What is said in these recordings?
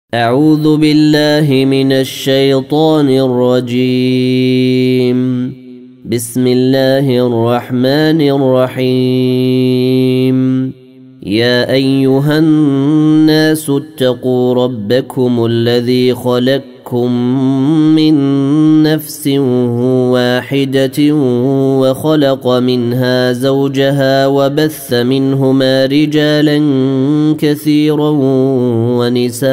أعوذ بالله من الشيطان الرجيم. بسم الله الرحمن الرحيم. يا أيها الناس اتقوا ربكم الذي خلقكم من نفس واحدة وخلق منها زوجها وبث منهما رجالا كثيرا ونساء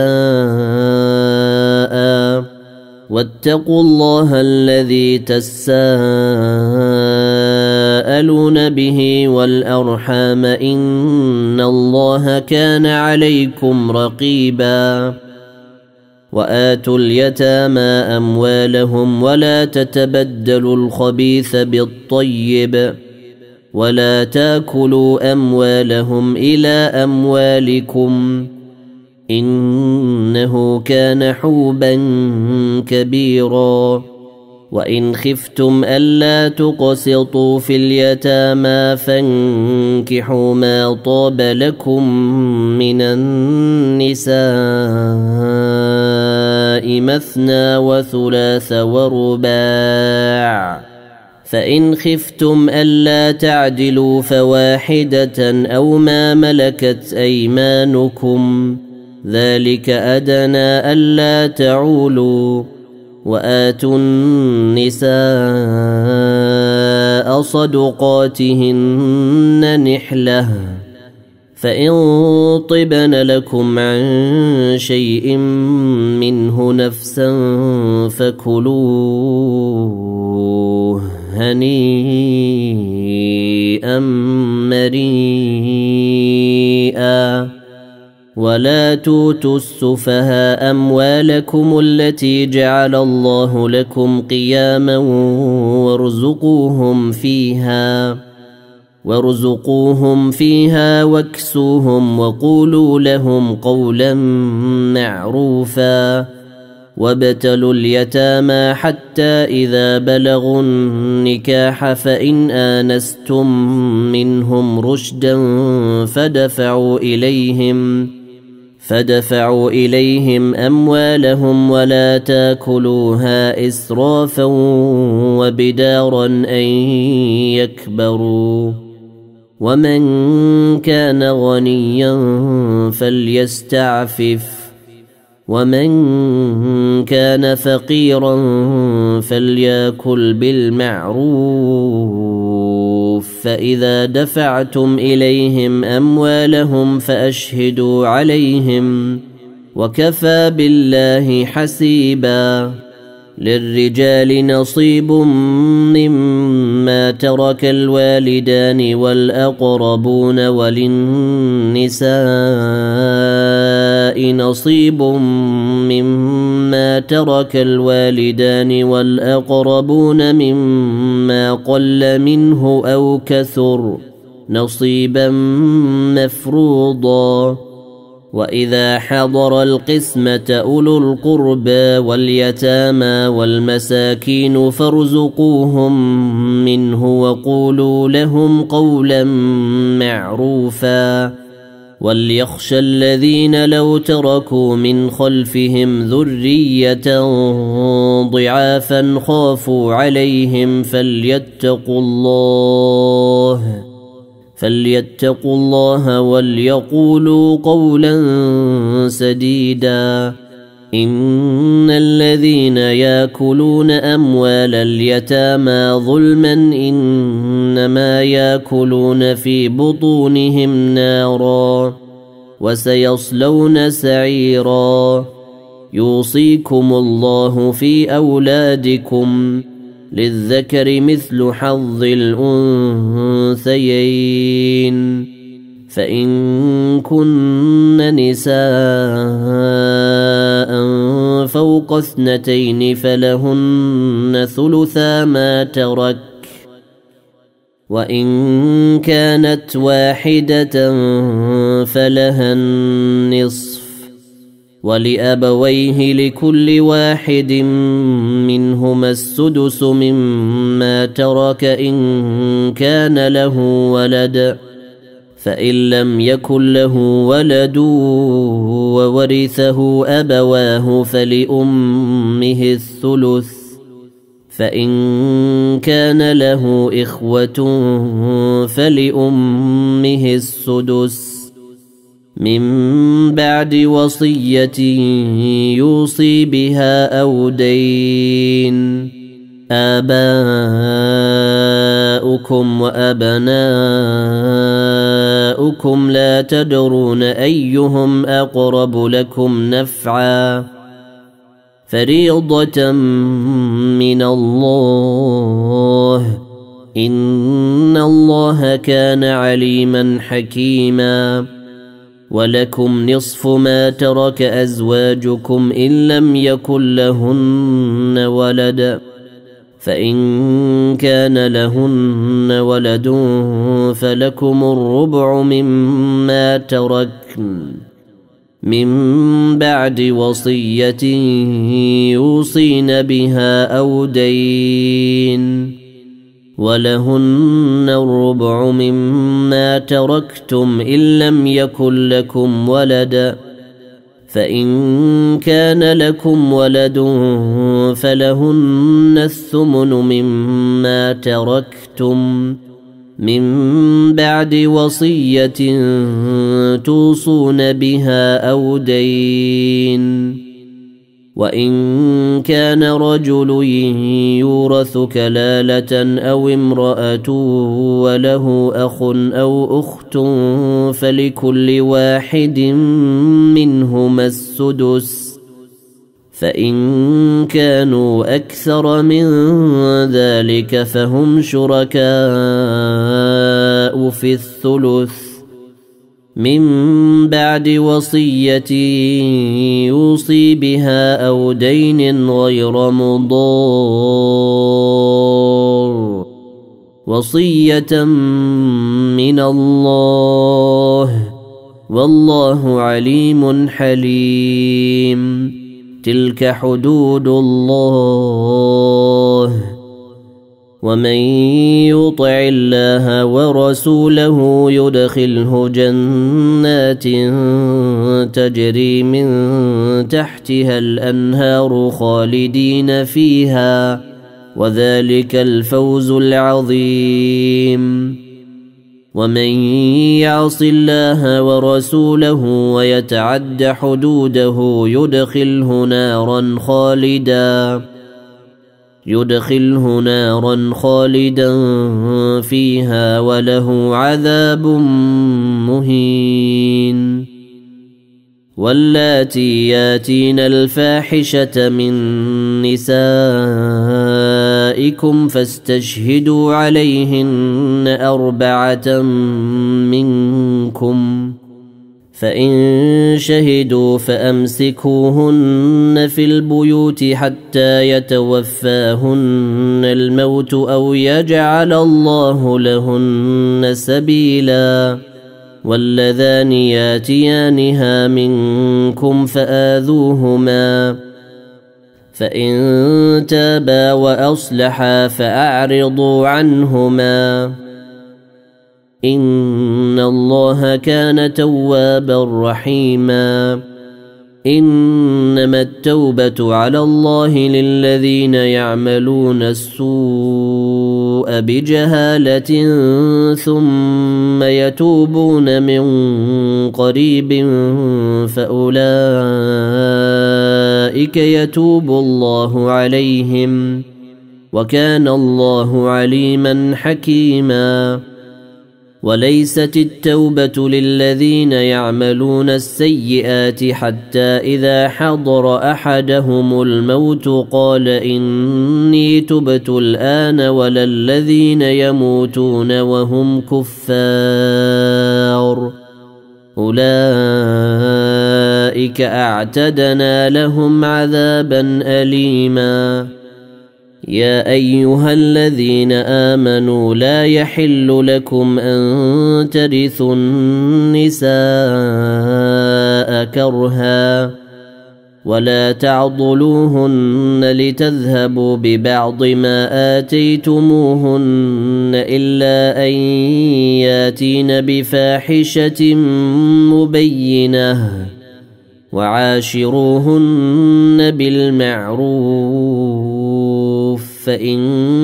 واتقوا الله الذي تساءلون به والأرحام إن الله كان عليكم رقيبا. وآتوا اليتامى أموالهم ولا تتبدلوا الخبيث بالطيب ولا تاكلوا أموالهم إلى أموالكم إنه كان حوبا كبيرا. وإن خفتم ألا تقسطوا في اليتامى فانكحوا ما طاب لكم من النساء مثنى وثلاث ورباع، فإن خفتم ألا تعدلوا فواحدة أو ما ملكت أيمانكم ذلك أدنى ألا تعولوا. وآتوا النساء صدقاتهن نحلة، فإن طبن لكم عن شيء منه نفسا فكلوه هنيئا مريئا. ولا توتوا السفهاء أموالكم التي جعل الله لكم قياما وارزقوهم فيها واكسوهم وقولوا لهم قولا معروفا. وابتلوا اليتامى حتى إذا بلغوا النكاح فإن آنستم منهم رشدا فدفعوا إليهم أموالهم ولا تاكلوها إسرافا وبدارا أن يكبروا. ومن كان غنيا فليستعفف ومن كان فقيرا فليأكل بالمعروف. فإذا دفعتم إليهم أموالهم فأشهدوا عليهم وكفى بالله حسيبا. للرجال نصيب مما ترك الوالدان والأقربون وللنساء نصيب مما ترك الوالدان والأقربون مما قل منه أو كثر نصيبا مفروضا. وإذا حضر القسمة أولو القربى واليتامى والمساكين فارزقوهم منه وقولوا لهم قولا معروفا. وليخشى الذين لو تركوا من خلفهم ذرية ضعافا خافوا عليهم فليتقوا الله وليقولوا قولا سديدا. إن الذين ياكلون أموال اليتامى ظلما إنما ياكلون في بطونهم نارا وسيصلون سعيرا. يوصيكم الله في أولادكم للذكر مثل حظ الأنثيين. فإن كن نساء فوق 2 فلهن ثلثا ما ترك، وإن كانت واحدة فلها النصف، ولأبويه لكل واحد منهما السدس مما ترك إن كان له ولد، فإن لم يكن له ولد وورثه أبواه فلأمه الثلث، فإن كان له إخوة فلأمه السدس، من بعد وصية يوصي بها أو دين. آباؤكم وأبناؤكم لا تدرون أيهم أقرب لكم نفعا، فريضة من الله، إن الله كان عليما حكيما. ولكم نصف ما ترك أزواجكم إن لم يكن لهن ولد، فإن كان لهن ولد فلكم الربع مما تركن من بعد وصية يوصين بها أو دين، ولهن الربع مما تركتم إن لم يكن لكم ولد، فإن كان لكم ولد فلهن الثمن مما تركتم من بعد وصية توصون بها أو دين. وإن كان رجل يورث كلالة أو امرأة وله أخ أو أخت فلكل واحد منهما السدس، فإن كانوا أكثر من ذلك فهم شركاء في الثلث، من بعد وصية يوصي بها أو دين غير مضار، وصية من الله، والله عليم حليم. تلك حدود الله، ومن يطع الله ورسوله يدخله جنات تجري من تحتها الأنهار خالدين فيها، وذلك الفوز العظيم. ومن يعص الله ورسوله ويتعد حدوده يدخله نارا خالدا فيها وله عذاب مهين. واللاتي ياتين الفاحشة من نسائكم فاستشهدوا عليهن 4 منكم، فإن شهدوا فأمسكوهن في البيوت حتى يتوفاهن الموت أو يجعل الله لهن سبيلا. واللذان ياتيانها منكم فآذوهما، فإن تابا وأصلحا فأعرضوا عنهما، إن الله كان توابا رحيما. إنما التوبة على الله للذين يعملون السوء بجهالة ثم يتوبون من قريب فأولئك يتوب الله عليهم، وكان الله عليما حكيما. وليست التوبة للذين يعملون السيئات حتى إذا حضر أحدهم الموت قال إني تبت الآن، ولا الذين يموتون وهم كفار، أولئك أعتدنا لهم عذابا أليما. يا أيها الذين آمنوا لا يحل لكم أن ترثوا النساء كرها، ولا تعضلوهن لتذهبوا ببعض ما آتيتموهن إلا أن ياتين بفاحشة مبينة وعاشروهن بالمعروف فإن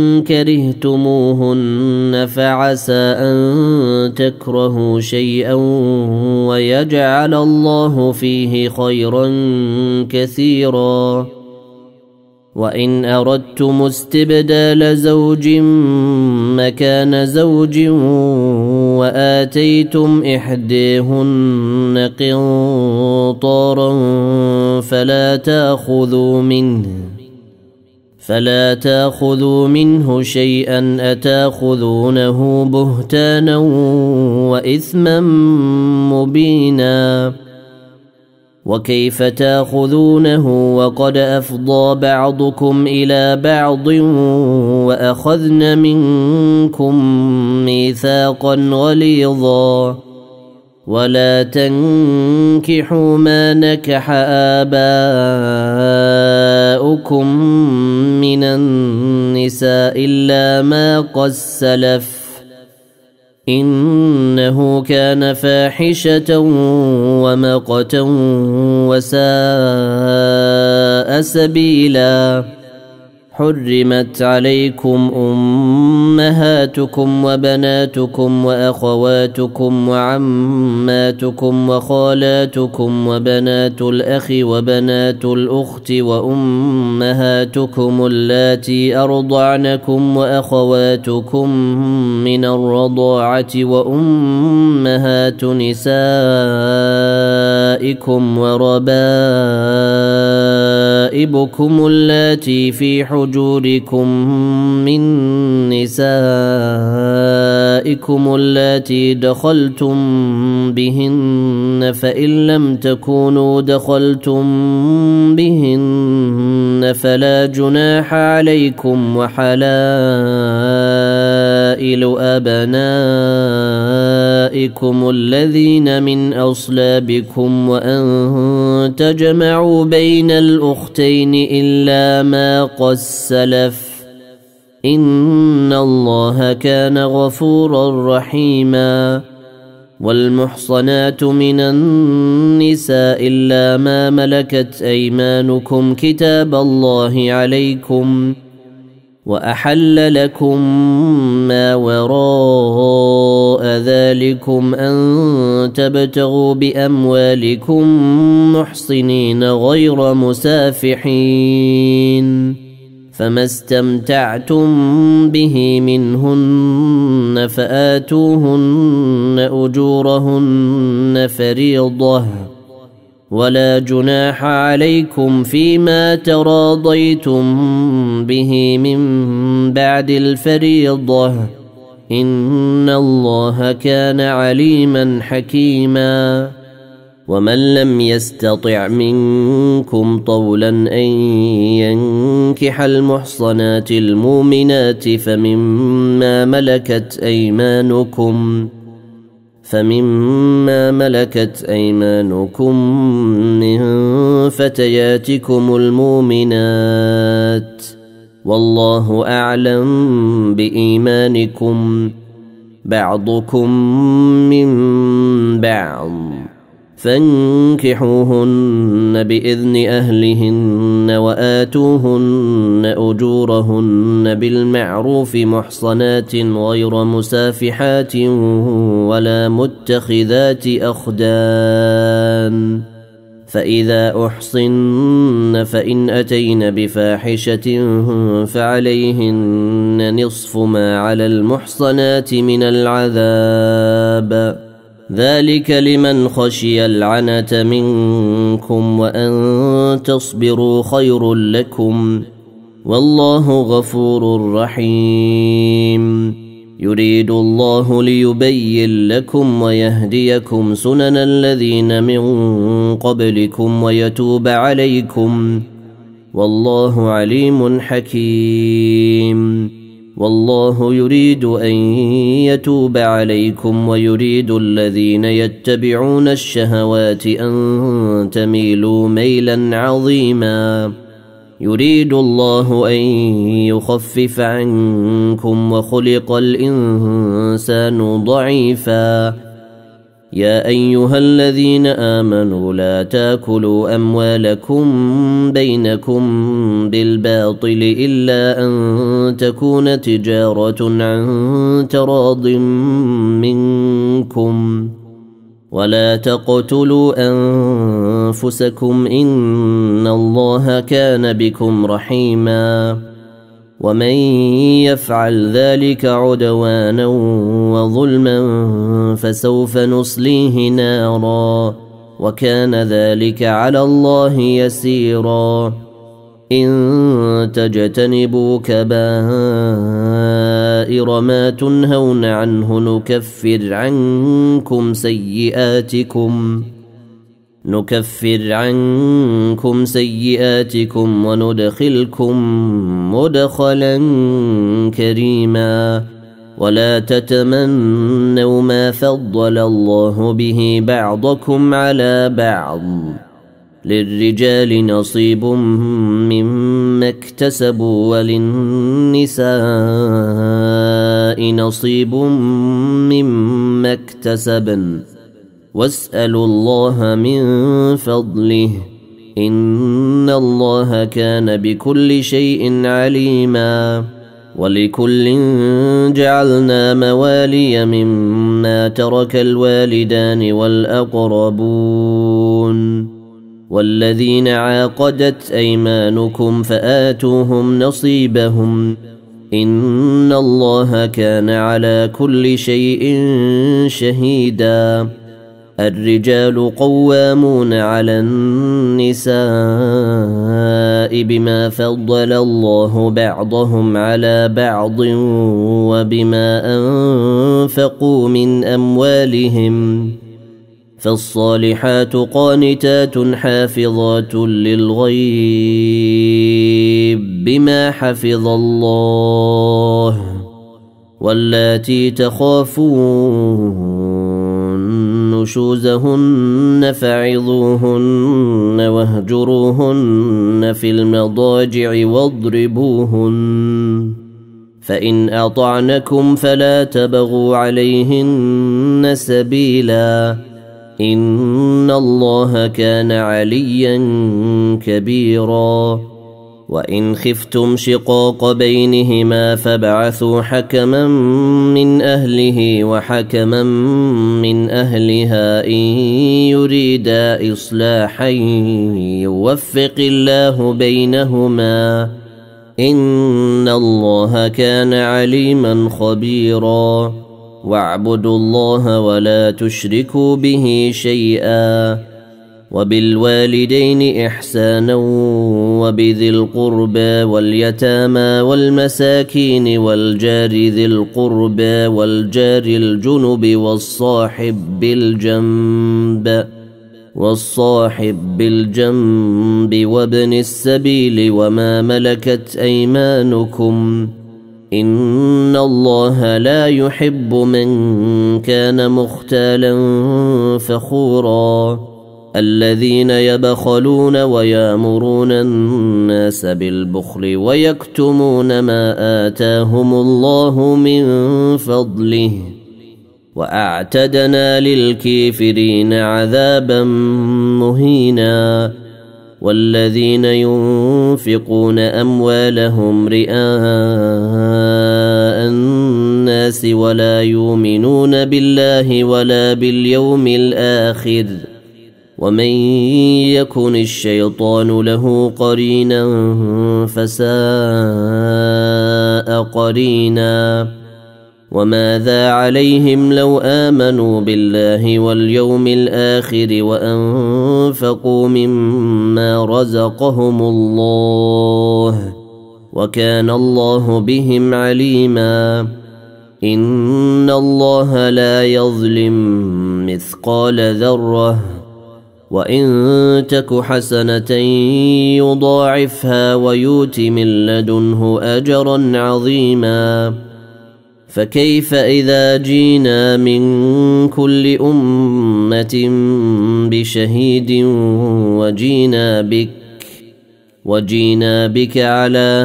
كرهتموهن فعسى أن تكرهوا شيئا ويجعل الله فيه خيرا كثيرا وإن أردتم استبدال زوج مكان زوج وآتيتم إحداهن قنطارا فلا تأخذوا منه شيئا أتأخذونه بهتانا وإثما مبينا وكيف تأخذونه وقد أفضى بعضكم إلى بعض وأخذن منكم ميثاقا غليظا ولا تنكحوا ما نكح آباؤكم من النساء إلا ما قد سلف إنه كان فاحشة ومقتا وساء سبيلا حرمت عليكم أمهاتكم وبناتكم وأخواتكم وعماتكم وخالاتكم وبنات الأخ وبنات الأخت وأمهاتكم اللاتي أرضعنكم وأخواتكم من الرضاعة وأمهات نسائكم وربائبكم اللاتي في حجوركم من نسائكم اللاتي دخلتم بهن فإن لم تكونوا دخلتم بهن فلا جناح عليكم وحلائل أبنائكم الذين من أصلابكم وأن تجمعوا بين الأختين إلا ما قد سلف إن الله كان غفورا رحيما والمحصنات من النساء إلا ما ملكت أيمانكم كتاب الله عليكم وأحل لكم ما وراء ذلكم أن تبتغوا بأموالكم محصنين غير مسافحين فما استمتعتم به منهن فآتوهن أجورهن فريضة ولا جناح عليكم فيما تراضيتم به من بعد الفريضة إن الله كان عليما حكيما ومن لم يستطع منكم طولا أن ينكح المحصنات المؤمنات فمما ملكت أيمانكم من فتياتكم المؤمنات والله أعلم بإيمانكم بعضكم من بعض فانكحوهن بإذن أهلهن وآتوهن أجورهن بالمعروف محصنات غير مسافحات ولا متخذات أخدان فإذا أحصن فإن أتين بفاحشة فعليهن نصف ما على المحصنات من العذاب ذلك لمن خشي العنة منكم وأن تصبروا خير لكم والله غفور رحيم يريد الله ليبين لكم ويهديكم سنن الذين من قبلكم ويتوب عليكم والله عليم حكيم والله يريد أن يتوب عليكم ويريد الذين يتبعون الشهوات أن تميلوا ميلا عظيما يريد الله أن يخفف عنكم وخلق الإنسان ضعيفا يا أيها الذين آمنوا لا تاكلوا أموالكم بينكم بالباطل إلا أن تكون تجارة عن تراض منكم ولا تقتلوا أنفسكم إن الله كان بكم رحيما ومن يفعل ذلك عدوانا وظلما فسوف نصليه نارا وكان ذلك على الله يسيرا إن تجتنبوا كبائر ما تنهون عنه نكفر عنكم سيئاتكم وندخلكم مدخلا كريما ولا تتمنوا ما فضل الله به بعضكم على بعض للرجال نصيب مما اكتسبوا وللنساء نصيب مما اكتسبن واسألوا الله من فضله إن الله كان بكل شيء عليما ولكل جعلنا موالي مما ترك الوالدان والأقربون والذين عاقدت أيمانكم فآتوهم نصيبهم إن الله كان على كل شيء شهيدا الرجال قوامون على النساء بما فضل الله بعضهم على بعض وبما أنفقوا من أموالهم فالصالحات قانتات حافظات للغيب بما حفظ الله واللاتي تخافون نشوزهن فعظوهن واهجروهن في المضاجع واضربوهن فإن أطعنكم فلا تبغوا عليهن سبيلا إن الله كان عليا كبيرا وإن خفتم شقاق بينهما فابعثوا حكما من أهله وحكما من أهلها إن يريدا إصلاحا يوفق الله بينهما إن الله كان عليما خبيرا واعبدوا الله ولا تشركوا به شيئا وبالوالدين إحسانا وبذي القربى واليتامى والمساكين والجار ذي القربى والجار الجنب والصاحب بالجنب وابن السبيل وما ملكت أيمانكم إن الله لا يحب من كان مختالا فخورا الذين يبخلون ويامرون الناس بالبخل ويكتمون ما آتاهم الله من فضله وأعتدنا للكافرين عذابا مهينا والذين ينفقون أموالهم رئاء الناس ولا يؤمنون بالله ولا باليوم الآخر ومن يكن الشيطان له قرينا فساء قرينا وماذا عليهم لو آمنوا بالله واليوم الآخر وأنفقوا مما رزقهم الله وكان الله بهم عليما إن الله لا يظلم مثقال ذرة وإن تك حسنة يضاعفها ويؤت من لدنه أجرا عظيما فكيف إذا جينا من كل أمة بشهيد وجينا بك على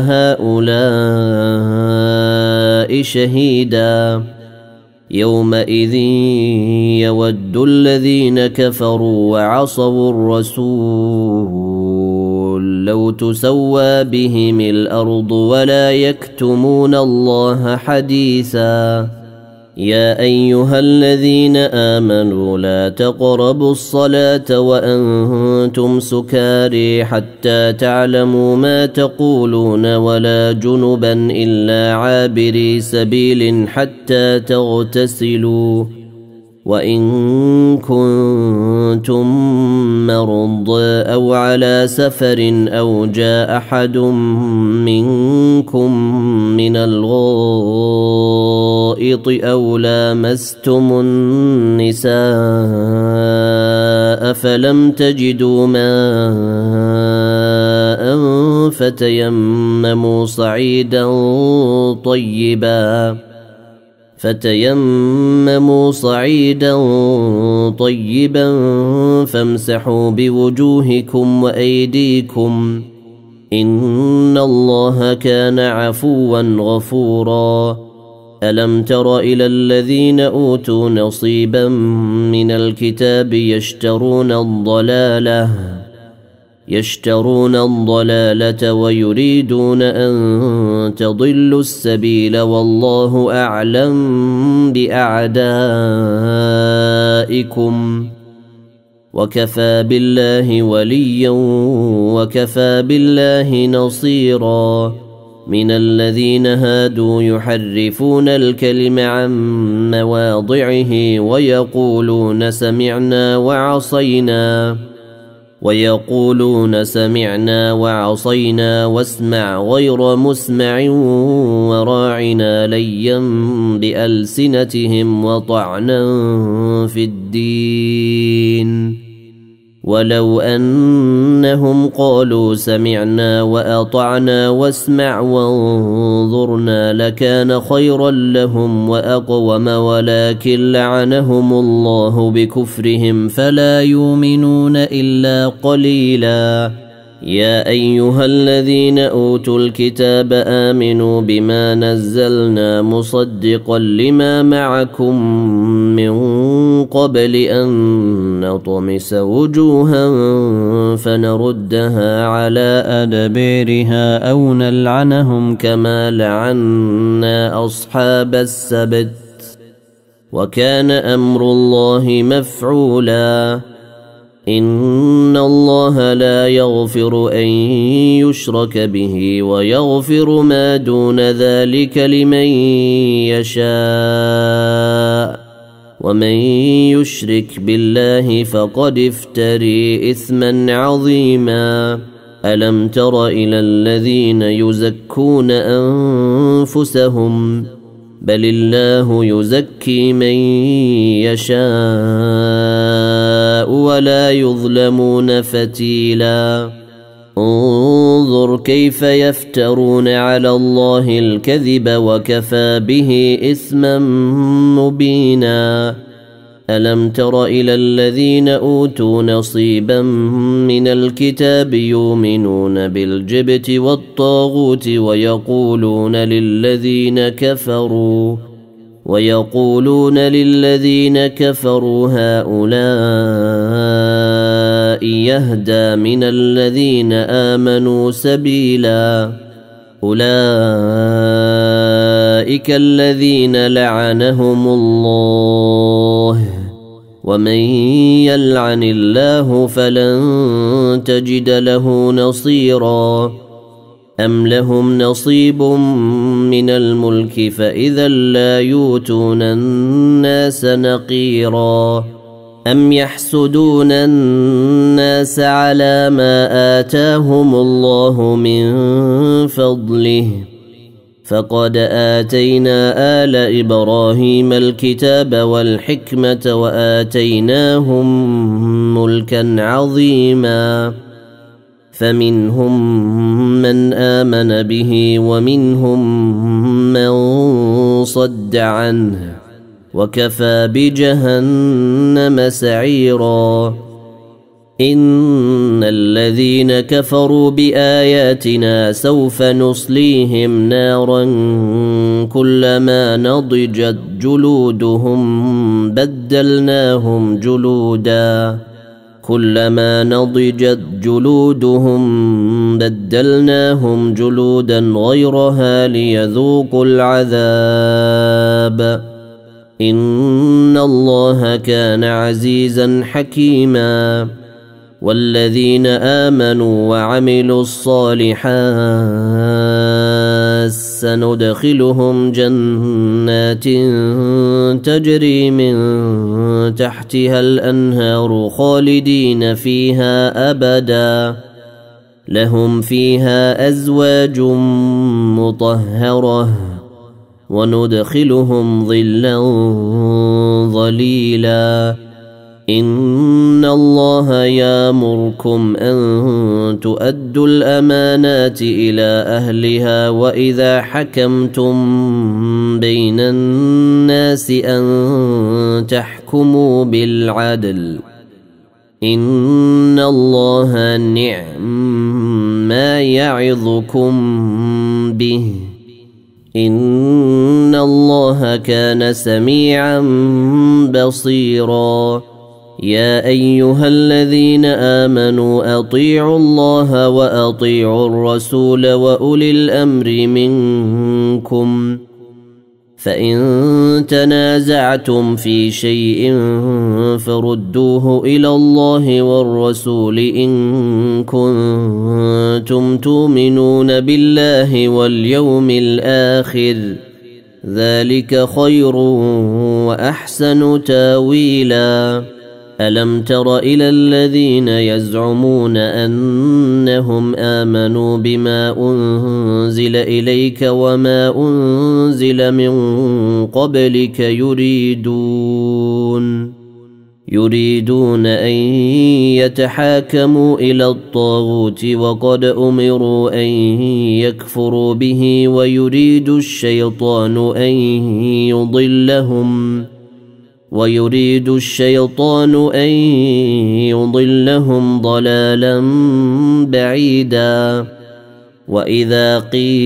هؤلاء شهيدا يومئذ يود الذين كفروا وعصوا الرسول لو تسوى بهم الأرض ولا يكتمون الله حديثا يا أيها الذين آمنوا لا تقربوا الصلاة وأنتم سكاري حتى تعلموا ما تقولون ولا جنبا إلا عابري سبيل حتى تغتسلوا وإن كنتم مرضى أو على سفر أو جاء أحد منكم من الغائط أو لامستم النساء فلم تجدوا ماء فتيمموا صعيدا طيبا فامسحوا بوجوهكم وأيديكم إن الله كان عفوا غفورا ألم تر إلى الذين أوتوا نصيبا من الكتاب يشترون الضلالة ويريدون أن تضلوا السبيل والله أعلم بأعدائكم وكفى بالله وليا وكفى بالله نصيرا من الذين هادوا يحرفون الكلم عن مواضعه ويقولون سمعنا وعصينا واسمع غير مسمع وراعنا ليا بألسنتهم وطعنا في الدين ولو أنهم قالوا سمعنا وأطعنا واسمع وانظرنا لكان خيرا لهم وأقوم ولكن لعنهم الله بكفرهم فلا يؤمنون إلا قليلا يا أيها الذين أوتوا الكتاب آمنوا بما نزلنا مصدقا لما معكم من قبل أن نطمس وجوها فنردها على أدبيرها أو نلعنهم كما لعنا أصحاب السبت وكان أمر الله مفعولا إن الله لا يغفر أن يشرك به ويغفر ما دون ذلك لمن يشاء ومن يشرك بالله فقد افتري إثما عظيما ألم تر إلى الذين يزكون أنفسهم بل الله يزكي من يشاء ولا يظلمون فتيلا انظر كيف يفترون على الله الكذب وكفى به إثما مبينا ألم تر إلى الذين أوتوا نصيبا من الكتاب يؤمنون بالجبت والطاغوت ويقولون للذين كفروا هؤلاء يهدى من الذين آمنوا سبيلا أولئك الذين لعنهم الله ومن يلعن الله فلن تجد له نصيرا أم لهم نصيب من الملك فإذا لا يؤتون الناس نقيرا أم يحسدون الناس على ما آتاهم الله من فضله فقد آتينا آل إبراهيم الكتاب والحكمة وآتيناهم ملكا عظيما فمنهم من آمن به ومنهم من صد عنه وكفى بجهنم سعيرا إن الذين كفروا بآياتنا سوف نصليهم نارا كلما نضجت جلودهم بدلناهم جلودا غيرها ليذوقوا العذاب إن الله كان عزيزا حكيما والذين آمنوا وعملوا الصالحات سندخلهم جنات تجري من تحتها الأنهار خالدين فيها أبدا لهم فيها أزواج مطهرة وندخلهم ظلا ظليلا إن الله يأمركم أن تؤدوا الأمانات إلى أهلها وإذا حكمتم بين الناس أن تحكموا بالعدل إن الله نعم ما يعظكم به إن الله كان سميعا بصيرا يا أيها الذين آمنوا أطيعوا الله وأطيعوا الرسول وأولي الأمر منكم فإن تنازعتم في شيء فردوه إلى الله والرسول إن كنتم تؤمنون بالله واليوم الآخر ذلك خير وأحسن تاويلا ألم تر إلى الذين يزعمون أنهم آمنوا بما أنزل إليك وما أنزل من قبلك يريدون أن يتحاكموا إلى الطاغوت وقد أمروا أن يكفروا به ويريد الشيطان أن يضلهم ضلالا بعيدا وإذا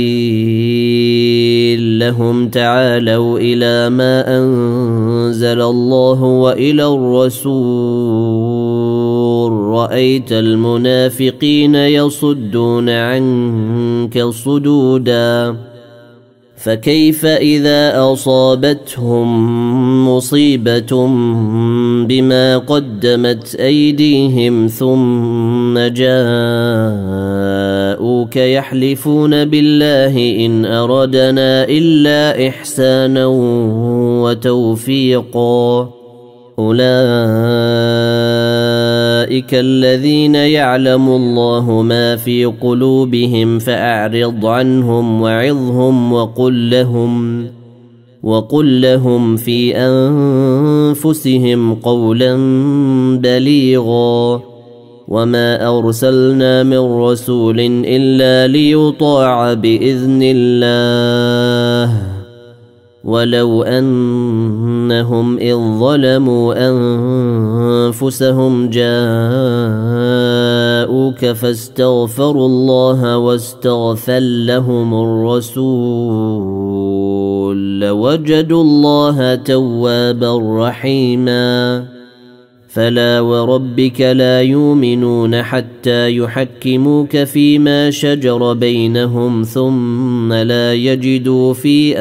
قيل لهم تعالوا إلى ما أنزل الله وإلى الرسول رأيت المنافقين يصدون عنك صدودا فكيف إذا أصابتهم مصيبة بما قدمت أيديهم ثم جاءوك يحلفون بالله إن أردنا إلا إحسانا وتوفيقا أولئك الذين يعلم الله ما في قلوبهم فأعرض عنهم وعظهم وقل لهم في أنفسهم قولا بليغا وما أرسلنا من رسول إلا ليطاع بإذن الله ولو أنهم إذ ظلموا أنفسهم جاءوك فاستغفروا الله واستغفر لهم الرسول لوجدوا الله توابا رحيما فلا وربك لا يؤمنون حتى يحكموك فيما شجر بينهم ثم لا يجدوا في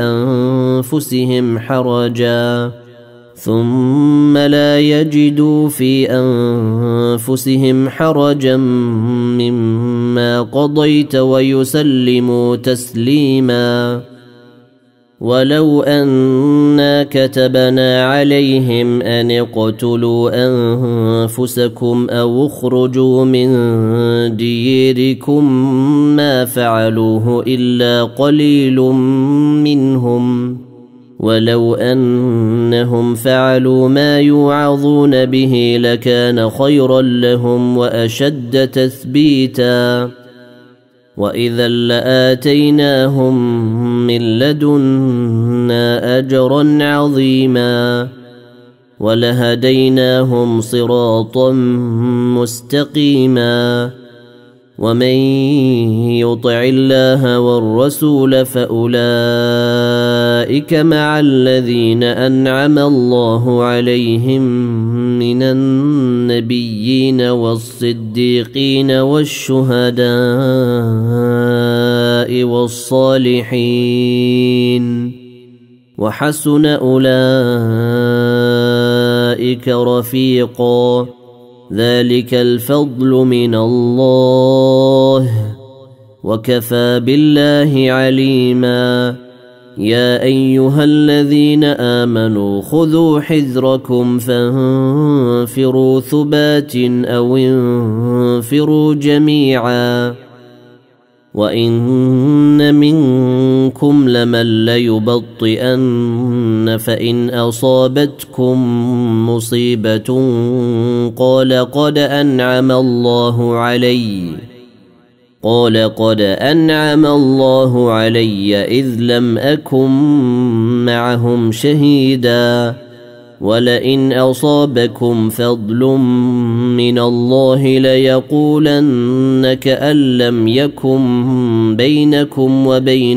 أنفسهم حرجا مما قضيت ويسلموا تسليما ولو أنا كتبنا عليهم أن اقتلوا أنفسكم أو اخرجوا من ديركم ما فعلوه إلا قليل منهم ولو أنهم فعلوا ما يوعظون به لكان خيرا لهم وأشد تثبيتا وإذا لآتيناهم من لدنا أجرا عظيما ولهديناهم صراطا مستقيما ومن يطع الله والرسول فأولئك مع الذين أنعم الله عليهم من النبيين والصديقين والشهداء والصالحين وحسن أولئك رفيقا ذلك الفضل من الله وكفى بالله عليما يا أيها الذين آمنوا خذوا حذركم فانفروا ثبات أو انفروا جميعا وإن منكم لمن ليبطئن فإن أصابتكم مصيبة قال قد أنعم الله علي إذ لم أكن معهم شهيدا ولئن أصابكم فضل من الله ليقولن كأن لم يكن بينكم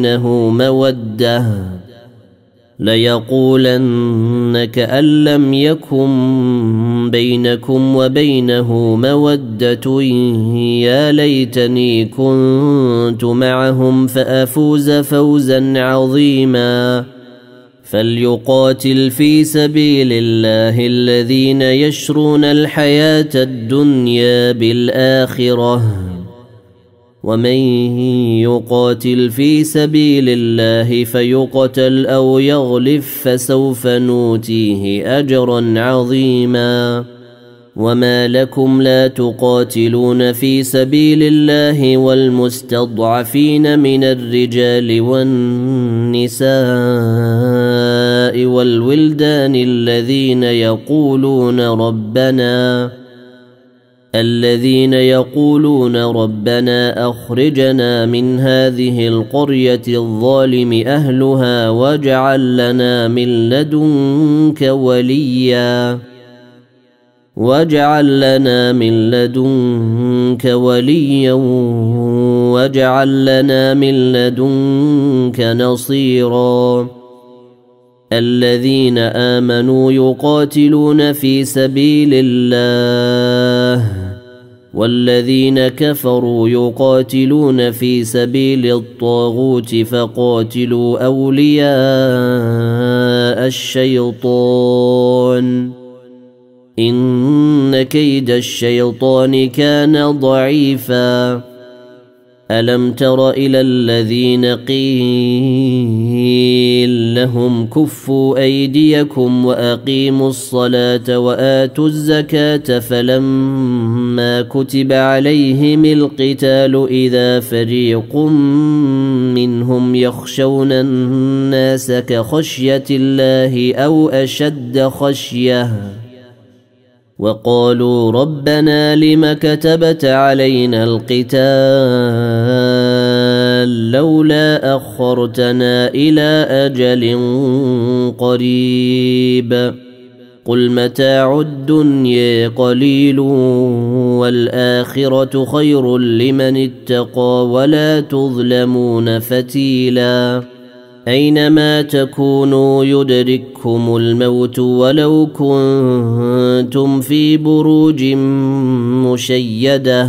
وبينه مودة يا ليتني كنت معهم فأفوز فوزا عظيما فليقاتل في سبيل الله الذين يشرون الحياة الدنيا بالآخرة ومن يقاتل في سبيل الله فيقتل أو يغلب فسوف نؤتيه أجرا عظيما وما لكم لا تقاتلون في سبيل الله والمستضعفين من الرجال والنساء والولدان الذين يقولون ربنا أخرجنا من هذه القرية الظالم أهلها واجعل لنا من لدنك وليا واجعل لنا من لدنك نصيرا الذين آمنوا يقاتلون في سبيل الله والذين كفروا يقاتلون في سبيل الطاغوت فقاتلوا أولياء الشيطان إن كيد الشيطان كان ضعيفا ألم تر إلى الذين قيل لهم كفوا أيديكم وأقيموا الصلاة وآتوا الزكاة فلما كتب عليهم القتال إذا فريق منهم يخشون الناس كخشية الله أو أشد خشية وقالوا ربنا لم كتبت علينا القتال لولا أخرتنا إلى أجل قريب قل متاع الدنيا قليل والآخرة خير لمن اتقى ولا تظلمون فتيلا أينما تكونوا يدرككم الموت ولو كنتم في بروج مشيدة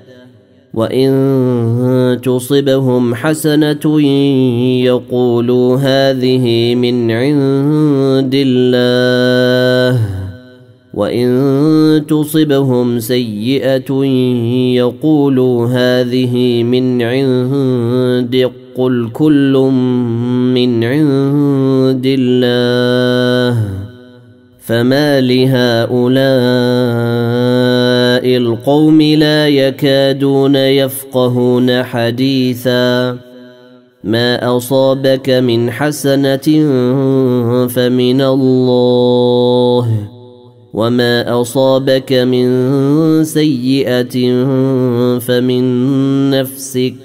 وإن تصبهم حسنة يقولوا هذه من عند الله وإن تصبهم سيئة يقولوا هذه من عندك قل كل من عند الله فما لهؤلاء القوم لا يكادون يفقهون حديثا ما أصابك من حسنة فمن الله وما أصابك من سيئة فمن نفسك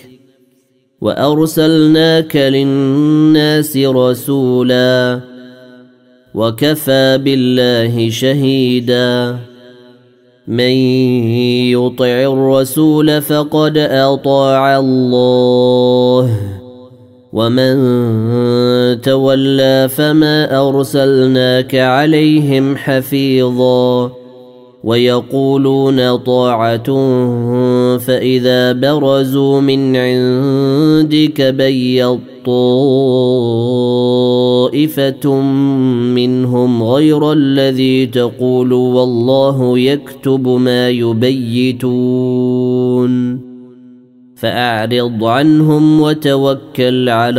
وأرسلناك للناس رسولا وكفى بالله شهيدا من يطع الرسول فقد أطاع الله ومن تولى فما أرسلناك عليهم حفيظا ويقولون طاعة فإذا برزوا من عندك بيض طائفة منهم غير الذي تقول والله يكتب ما يبيتون فأعرض عنهم وتوكل على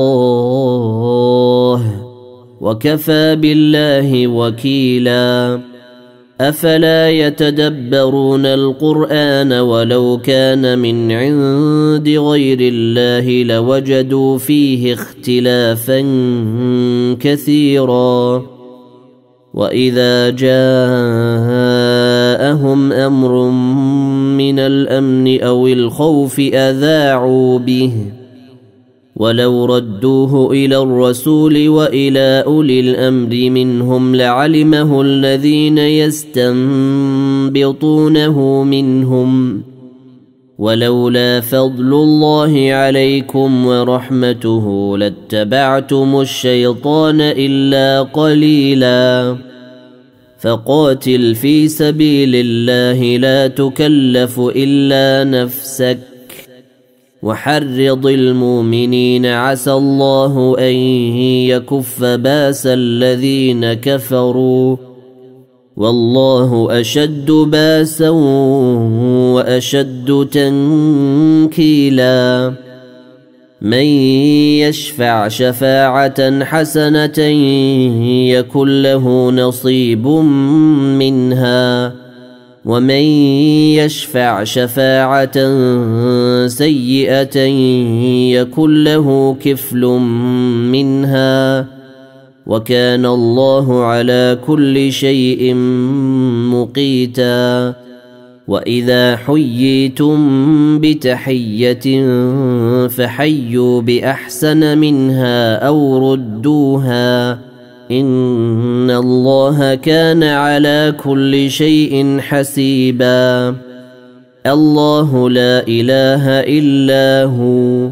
الله وكفى بالله وكيلا أفلا يتدبرون القرآن ولو كان من عند غير الله لوجدوا فيه اختلافا كثيرا وإذا جاءهم أمر من الأمن أو الخوف أذاعوا به ولو ردوه إلى الرسول وإلى أولي الأمر منهم لعلمه الذين يستنبطونه منهم ولولا فضل الله عليكم ورحمته لاتبعتم الشيطان إلا قليلا فقاتل في سبيل الله لا تكلف إلا نفسك وحرض المؤمنين عسى الله أن يكف باس الذين كفروا والله أشد باسا وأشد تنكيلا من يشفع شفاعة حسنة يكن له نصيب منها ومن يشفع شفاعة سيئة يكن له كفل منها وكان الله على كل شيء مقيتا وإذا حييتم بتحية فحيوا بأحسن منها أو ردوها إن الله كان على كل شيء حسيبا الله لا إله إلا هو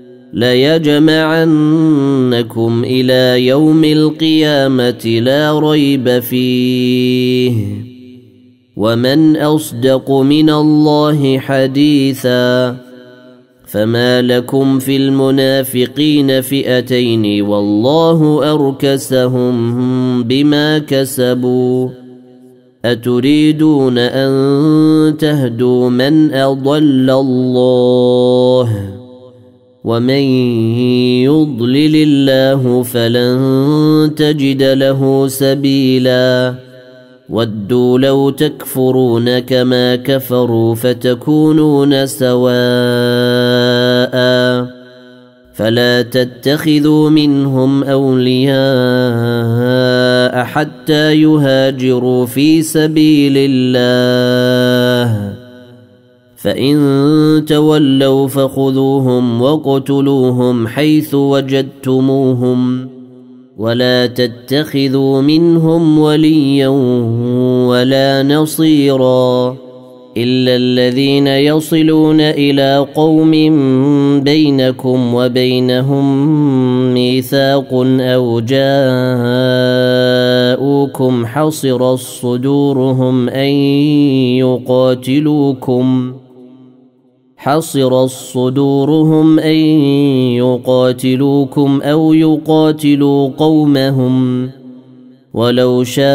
ليجمعنكم إلى يوم القيامة لا ريب فيه ومن أصدق من الله حديثا فما لكم في المنافقين فئتين والله أركسهم بما كسبوا أتريدون أن تهدوا من أضل الله ومن يضلل الله فلن تجد له سبيلا ودوا لو تكفرون كما كفروا فتكونون سواء فلا تتخذوا منهم أولياء حتى يهاجروا في سبيل الله فإن تولوا فخذوهم وقتلوهم حيث وجدتموهم ولا تتخذوا منهم وليا ولا نصيرا إلا الذين يصلون إلى قوم بينكم وبينهم ميثاق أو جاءوكم حصرت صدورهم أن يقاتلوكم أو يقاتلوا قومهم ولو شاء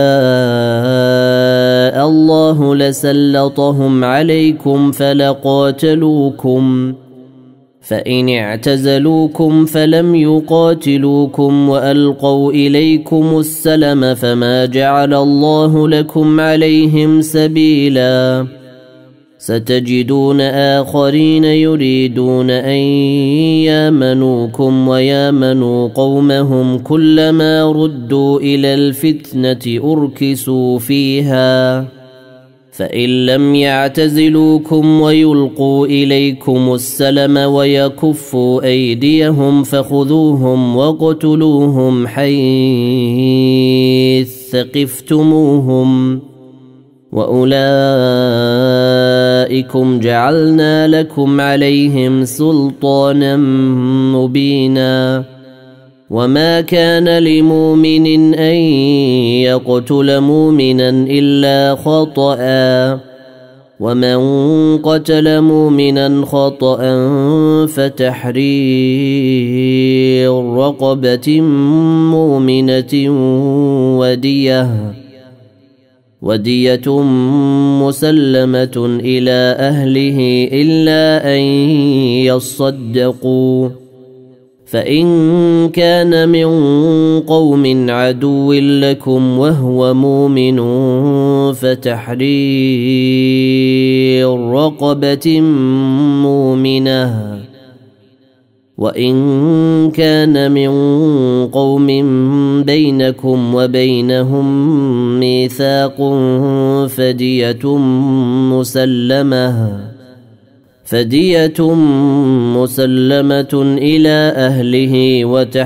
الله لسلطهم عليكم فلقاتلوكم فإن اعتزلوكم فلم يقاتلوكم وألقوا إليكم السلم فما جعل الله لكم عليهم سبيلا ستجدون آخرين يريدون أن يامنوكم ويامنوا قومهم كلما ردوا إلى الفتنة أركسوا فيها فإن لم يعتزلوكم ويلقوا إليكم السلم ويكفوا أيديهم فخذوهم واقتلوهم حيث ثقفتموهم وأولئكم جعلنا لكم عليهم سلطانا مبينا وما كان لمؤمن أن يقتل مؤمنا إلا خطأ ومن قتل مؤمنا خطأ فتحرير رقبة مؤمنة ودية مسلمة إلى أهله إلا أن يصدقوا فإن كان من قوم عدو لكم وهو مؤمن فتحرير رقبة مؤمنة وإن كان من قوم بينكم وبينهم ميثاق فدية مسلمة إلى أهله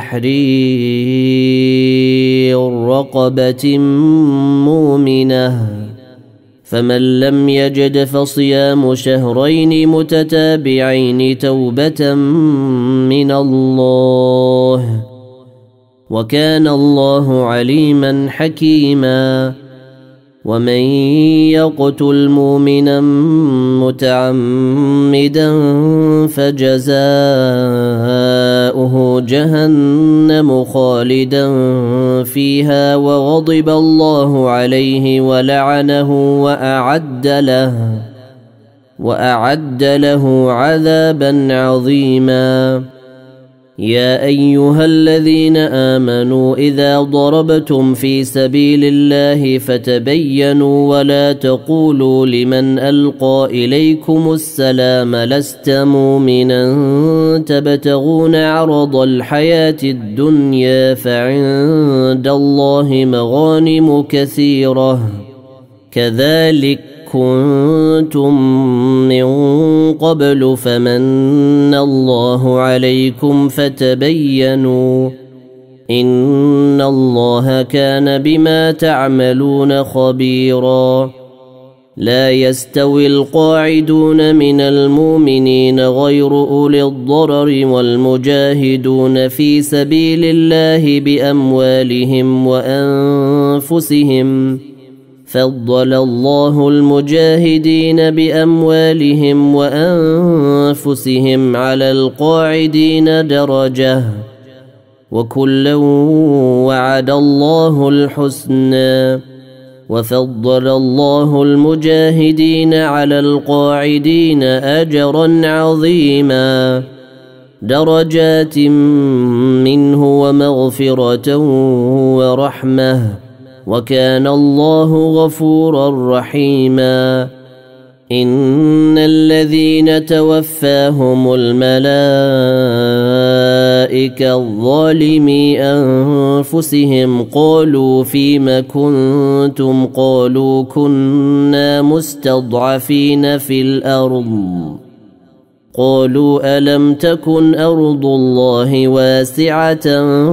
وتحرير رقبة مؤمنة فمن لم يجد فصيام شهرين متتابعين توبة من الله وكان الله عليما حكيما ومن يقتل مؤمنا متعمدا فجزاؤه جهنم خالدا فيها وغضب الله عليه ولعنه وأعد له عذابا عظيما يا أيها الذين آمنوا إذا ضربتم في سبيل الله فتبينوا ولا تقولوا لمن ألقى إليكم السلام لست مؤمنا تبتغون عرض الحياة الدنيا فعند الله مغانم كثيرة كذلك كنتم من قبل فمن الله عليكم فتبينوا إن الله كان بما تعملون خبيرا لا يستوي القاعدون من المؤمنين غير أولي الضرر والمجاهدون في سبيل الله بأموالهم وأنفسهم فضل الله المجاهدين بأموالهم وأنفسهم على القاعدين درجة وكلا وعد الله الحسنى وفضل الله المجاهدين على القاعدين أجرا عظيما درجات منه ومغفرة ورحمة وكان الله غفورا رحيما إن الذين توفاهم الملائكة ظالمي أنفسهم قالوا فيم كنتم قالوا كنا مستضعفين في الأرض قالوا ألم تكن أرض الله واسعة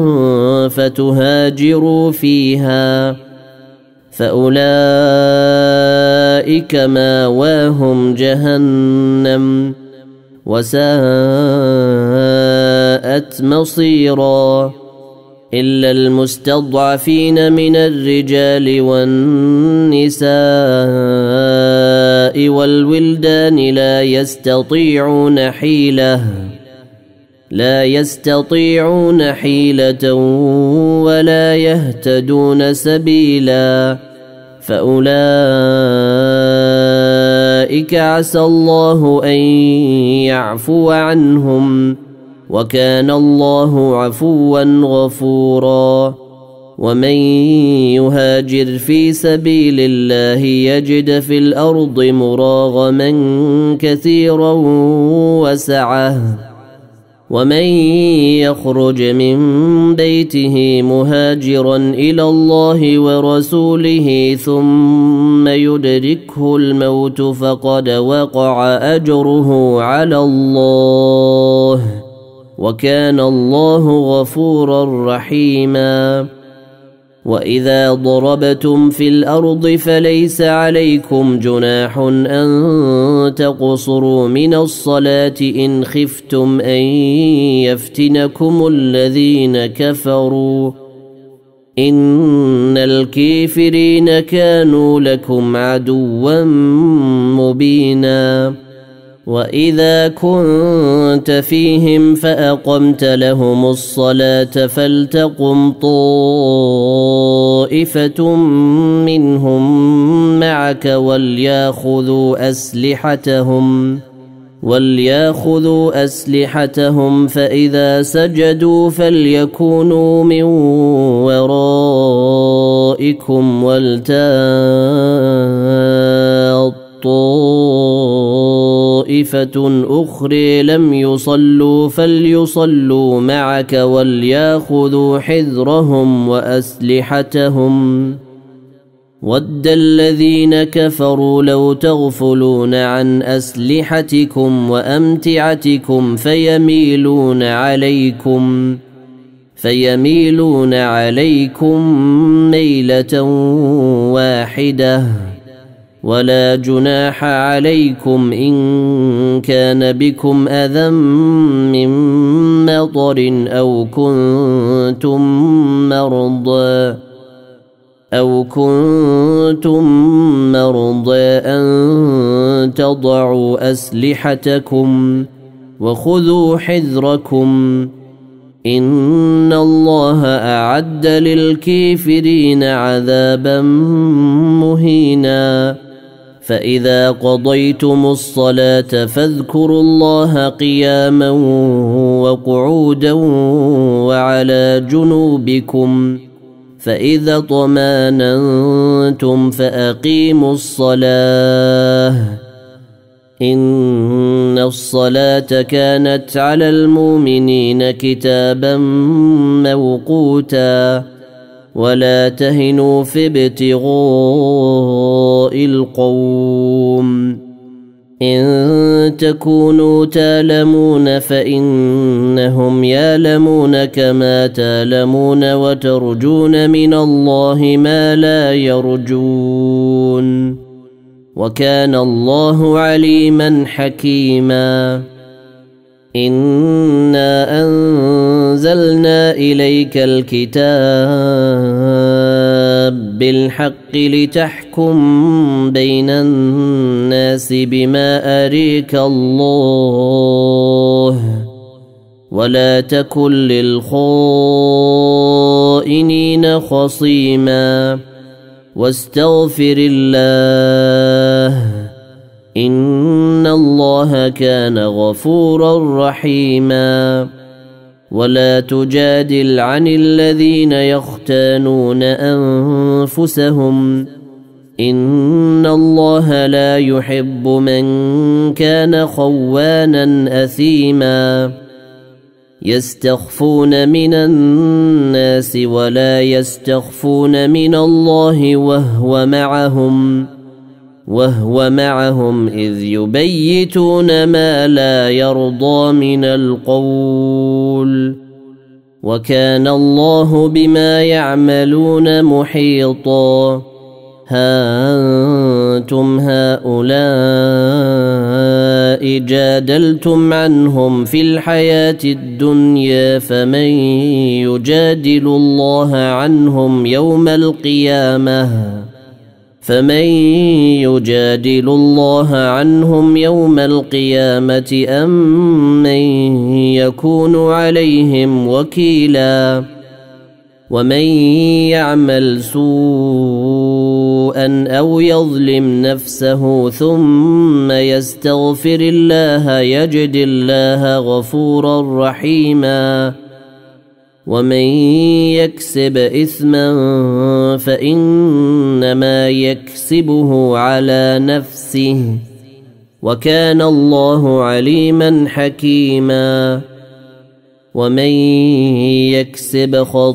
فتهاجروا فيها فأولئك ماواهم جهنم وساءت مصيرا إلا المستضعفين من الرجال والنساء والولدان لا يستطيعون حيلة لا يستطيعون حيلة ولا يهتدون سبيلا فأولئك عسى الله أن يعفو عنهم وكان الله عفوا غفورا ومن يهاجر في سبيل الله يجد في الأرض مراغما كثيرا وسعة ومن يخرج من بيته مهاجرا إلى الله ورسوله ثم يدركه الموت فقد وقع أجره على الله وكان الله غفورا رحيما وإذا ضربتم في الأرض فليس عليكم جناح أن تقصروا من الصلاة إن خفتم أن يفتنكم الذين كفروا إن الكافرين كانوا لكم عدوا مبينا وإذا كنت فيهم فأقمت لهم الصلاة فلتقم طائفة منهم معك وليأخذوا أسلحتهم فإذا سجدوا فليكونوا من ورائكم ولتأت طائفة أخرى لم يصلوا فليصلوا معك وليأخذوا حذرهم وأسلحتهم ود الذين كفروا لو تغفلون عن أسلحتكم وأمتعتكم فيميلون عليكم ميلة واحدة ولا جناح عليكم إن كان بكم أذى من مطر أو كنتم مرضى أن تضعوا أسلحتكم وخذوا حذركم إن الله أعد للكافرين عذابا مهينا فإذا قضيتم الصلاة فاذكروا الله قياما وقعودا وعلى جنوبكم فإذا طمأننتم فأقيموا الصلاة إن الصلاة كانت على المؤمنين كتابا موقوتا ولا تهنوا في ابتغاء القوم إن تكونوا تالمون فإنهم يالمون كما تالمون وترجون من الله ما لا يرجون وكان الله عليما حكيما إنا أنزلنا إليك الكتاب بالحق لتحكم بين الناس بما أريك الله ولا تكن للخائنين خصيما واستغفر الله إن الله كان غفورا رحيما ولا تجادل عن الذين يختانون أنفسهم إن الله لا يحب من كان خوانا أثيما يستخفون من الناس ولا يستخفون من الله وهو معهم إذ يبيتون ما لا يرضى من القول وكان الله بما يعملون محيطا ها أنتم هؤلاء جادلتم عنهم في الحياة الدنيا فمن يجادل الله عنهم يوم القيامة فمن يجادل الله عنهم يوم القيامة أم من يكون عليهم وكيلا ومن يعمل سوءا أو يظلم نفسه ثم يستغفر الله يجد الله غفورا رحيما ومن يكسب إثما فإنما يكسبه على نفسه وكان الله عليما حكيما ومن يكسب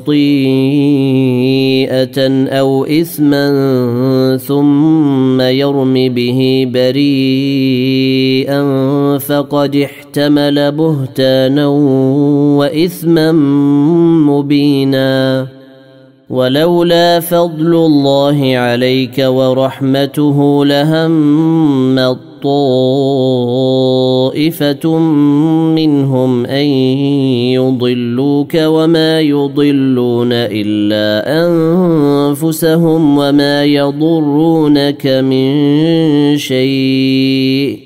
خطيئة أو إثما ثم يرم به بريئا فقد احتمل بهتانا وإثما مبينا ولولا فضل الله عليك ورحمته لهم طائفة منهم أن يضلوك وما يضلون إلا أنفسهم وما يضرونك من شيء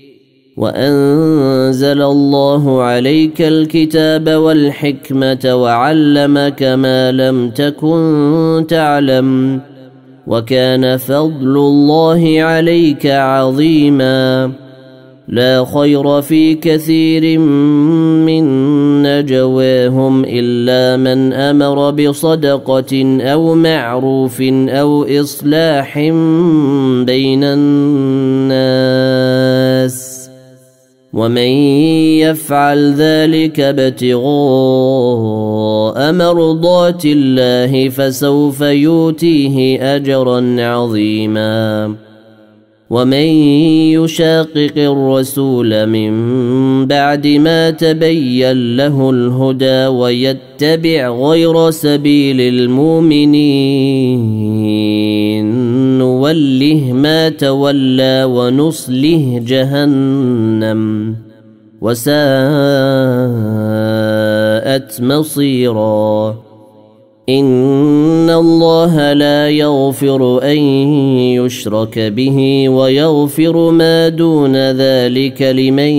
وأنزل الله عليك الكتاب والحكمة وعلمك ما لم تكن تعلم وكان فضل الله عليك عظيما لا خير في كثير من نجواهم إلا من أمر بصدقة أو معروف أو إصلاح بين الناس ومن يفعل ذلك ابتغاء مرضات الله فسوف يؤتيه أجرا عظيما ومن يشاقق الرسول من بعد ما تبين له الهدى ويتبع غير سبيل المؤمنين نوله ما تولى ونصله جهنم وساءت مصيرا إن الله لا يغفر أن يشرك به ويغفر ما دون ذلك لمن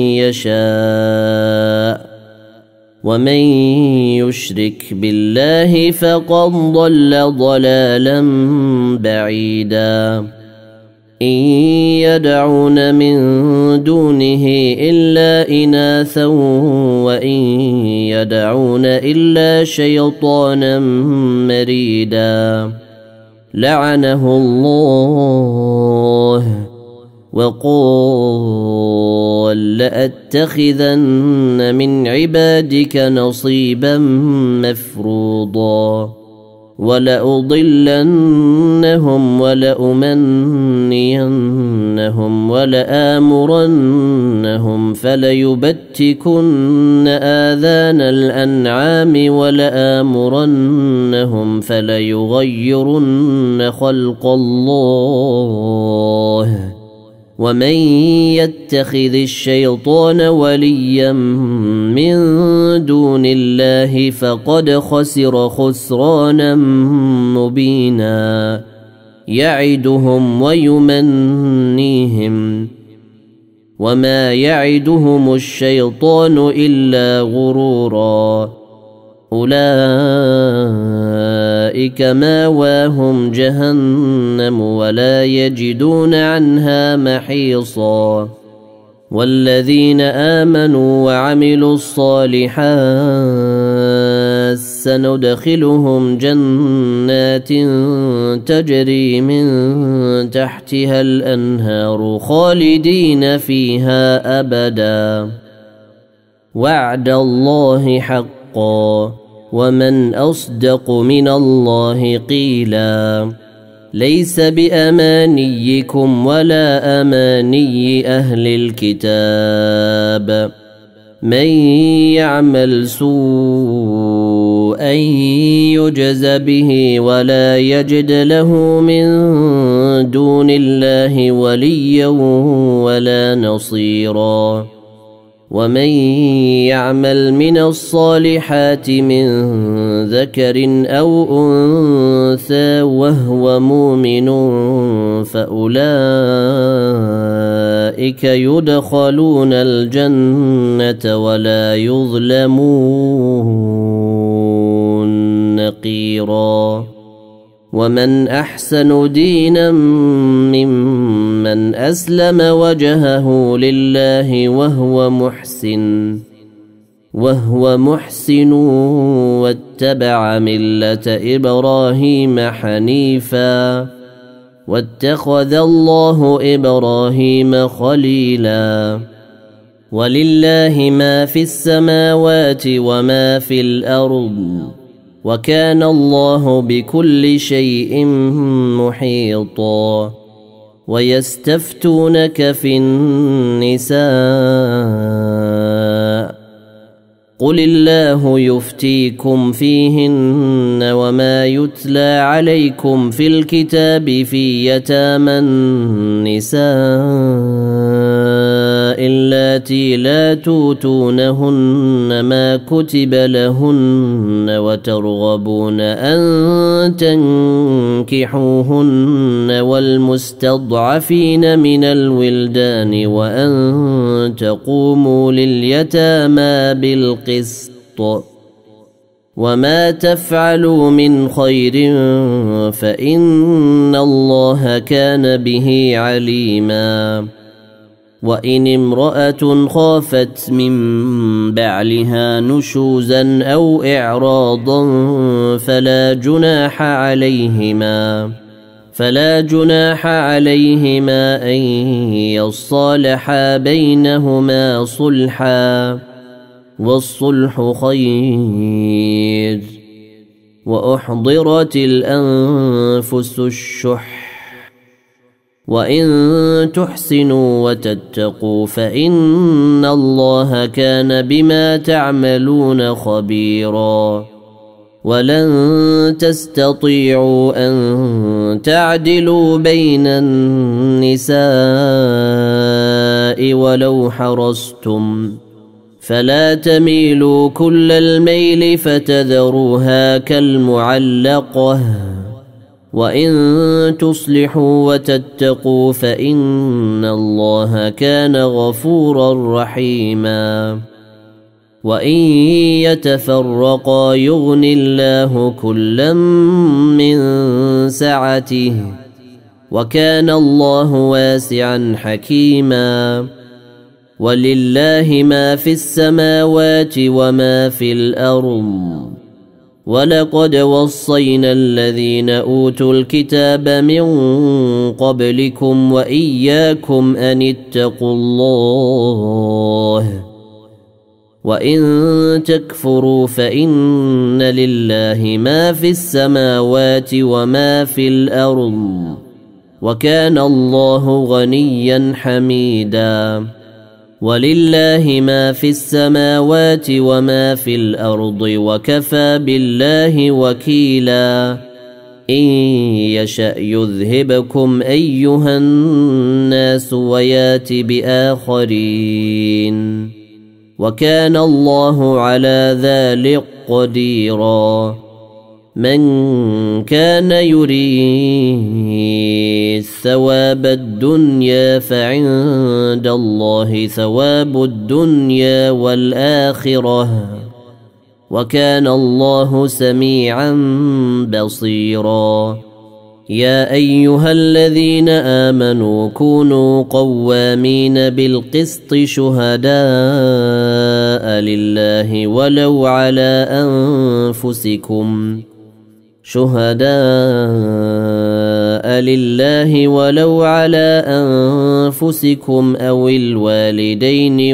يشاء ومن يشرك بالله فقد ضل ضلالا بعيدا إن يدعون من دونه إلا إناثا وإن يدعون إلا شيطانا مريدا لعنه الله وقال لأتخذن من عبادك نصيبا مفروضا ولأضلنهم ولأمنينهم ولآمرنهم فليبتكن آذان الأنعام ولآمرنهم فليغيرن خلق الله ومن يتخذ الشيطان وليا من دون الله فقد خسر خسرانا مبينا يعدهم ويمنيهم وما يعدهم الشيطان إلا غرورا أولئك ماواهم جهنم ولا يجدون عنها محيصا والذين آمنوا وعملوا الصالحات سندخلهم جنات تجري من تحتها الأنهار خالدين فيها أبدا وعد الله حقا ومن أصدق من الله قيلا ليس بأمانيكم ولا أماني أهل الكتاب من يعمل سوءا يجز به ولا يجد له من دون الله وليا ولا نصيرا ومن يعمل من الصالحات من ذكر أو أنثى وهو مؤمن فأولئك يدخلون الجنة ولا يظلمون نقيرا. ومن أحسن دينا ممن أسلم وجهه لله وهو محسن واتبع ملة إبراهيم حنيفا واتخذ الله إبراهيم خليلا. ولله ما في السماوات وما في الأرض وكان الله بكل شيء محيطا. ويستفتونك في النساء قل الله يفتيكم فيهن وما يتلى عليكم في الكتاب في يتامى النساء اللاتي لا توتونهن ما كتب لهن وترغبون أن تنكحوهن والمستضعفين من الولدان وأن تقوموا لليتامى بالقسط وما تفعلوا من خير فإن الله كان به عليما. وإن امرأة خافت من بعلها نشوزا أو إعراضا فلا جناح عليهما أن يصالحا بينهما صلحا والصلح خير. وأحضرت الأنفس الشح وإن تحسنوا وتتقوا فإن الله كان بما تعملون خبيرا. ولن تستطيعوا أن تعدلوا بين النساء ولو حرصتم فلا تميلوا كل الميل فتذروها كالمعلقة. وإن تصلحوا وتتقوا فإن الله كان غفورا رحيما. وإن يتفرقا يغن الله كلا من سعته وكان الله واسعا حكيما. ولله ما في السماوات وما في الأرض ولقد وصينا الذين أوتوا الكتاب من قبلكم وإياكم أن اتقوا الله وإن تكفروا فإن لله ما في السماوات وما في الأرض وكان الله غنيا حميدا. ولله ما في السماوات وما في الأرض وكفى بالله وكيلا. إن يشأ يذهبكم أيها الناس ويات بآخرين وكان الله على ذلك قديرا. من كان يريد ثواب الدنيا فعند الله ثواب الدنيا والآخرة وكان الله سميعا بصيرا. يا أيها الذين آمنوا كونوا قوامين بالقسط شهداء لله ولو على أنفسكم أو الوالدين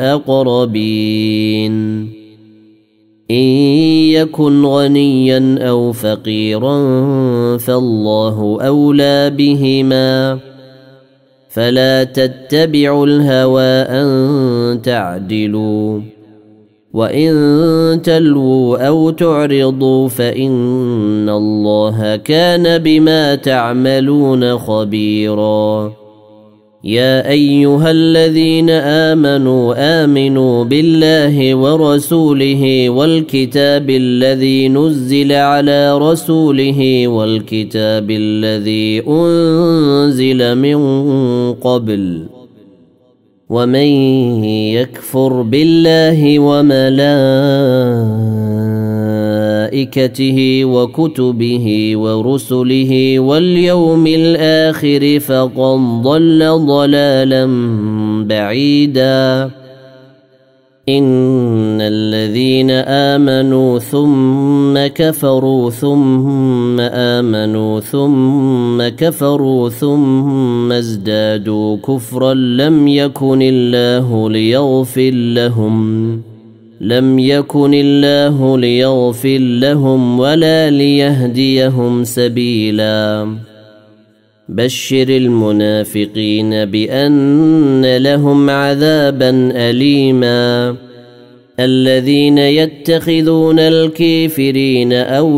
والأقربين إن يكن غنيا أو فقيرا فالله أولى بهما فلا تتبعوا الهوى أن تعدلوا وإن تلووا أو تعرضوا فإن الله كان بما تعملون خبيرا. يا أيها الذين آمنوا بالله ورسوله والكتاب الذي نزل على رسوله والكتاب الذي أنزل من قبل ومن يكفر بالله وملائكته وكتبه ورسله واليوم الآخر فقد ضل ضلالا بعيدا إن الذين آمنوا ثم كفروا ثم آمنوا ثم كفروا ثم ازدادوا كفرا لم يكن الله ليغفر لهم ولا ليهديهم سبيلا بشر المنافقين بأن لهم عذابا أليما الذين يتخذون الكافرين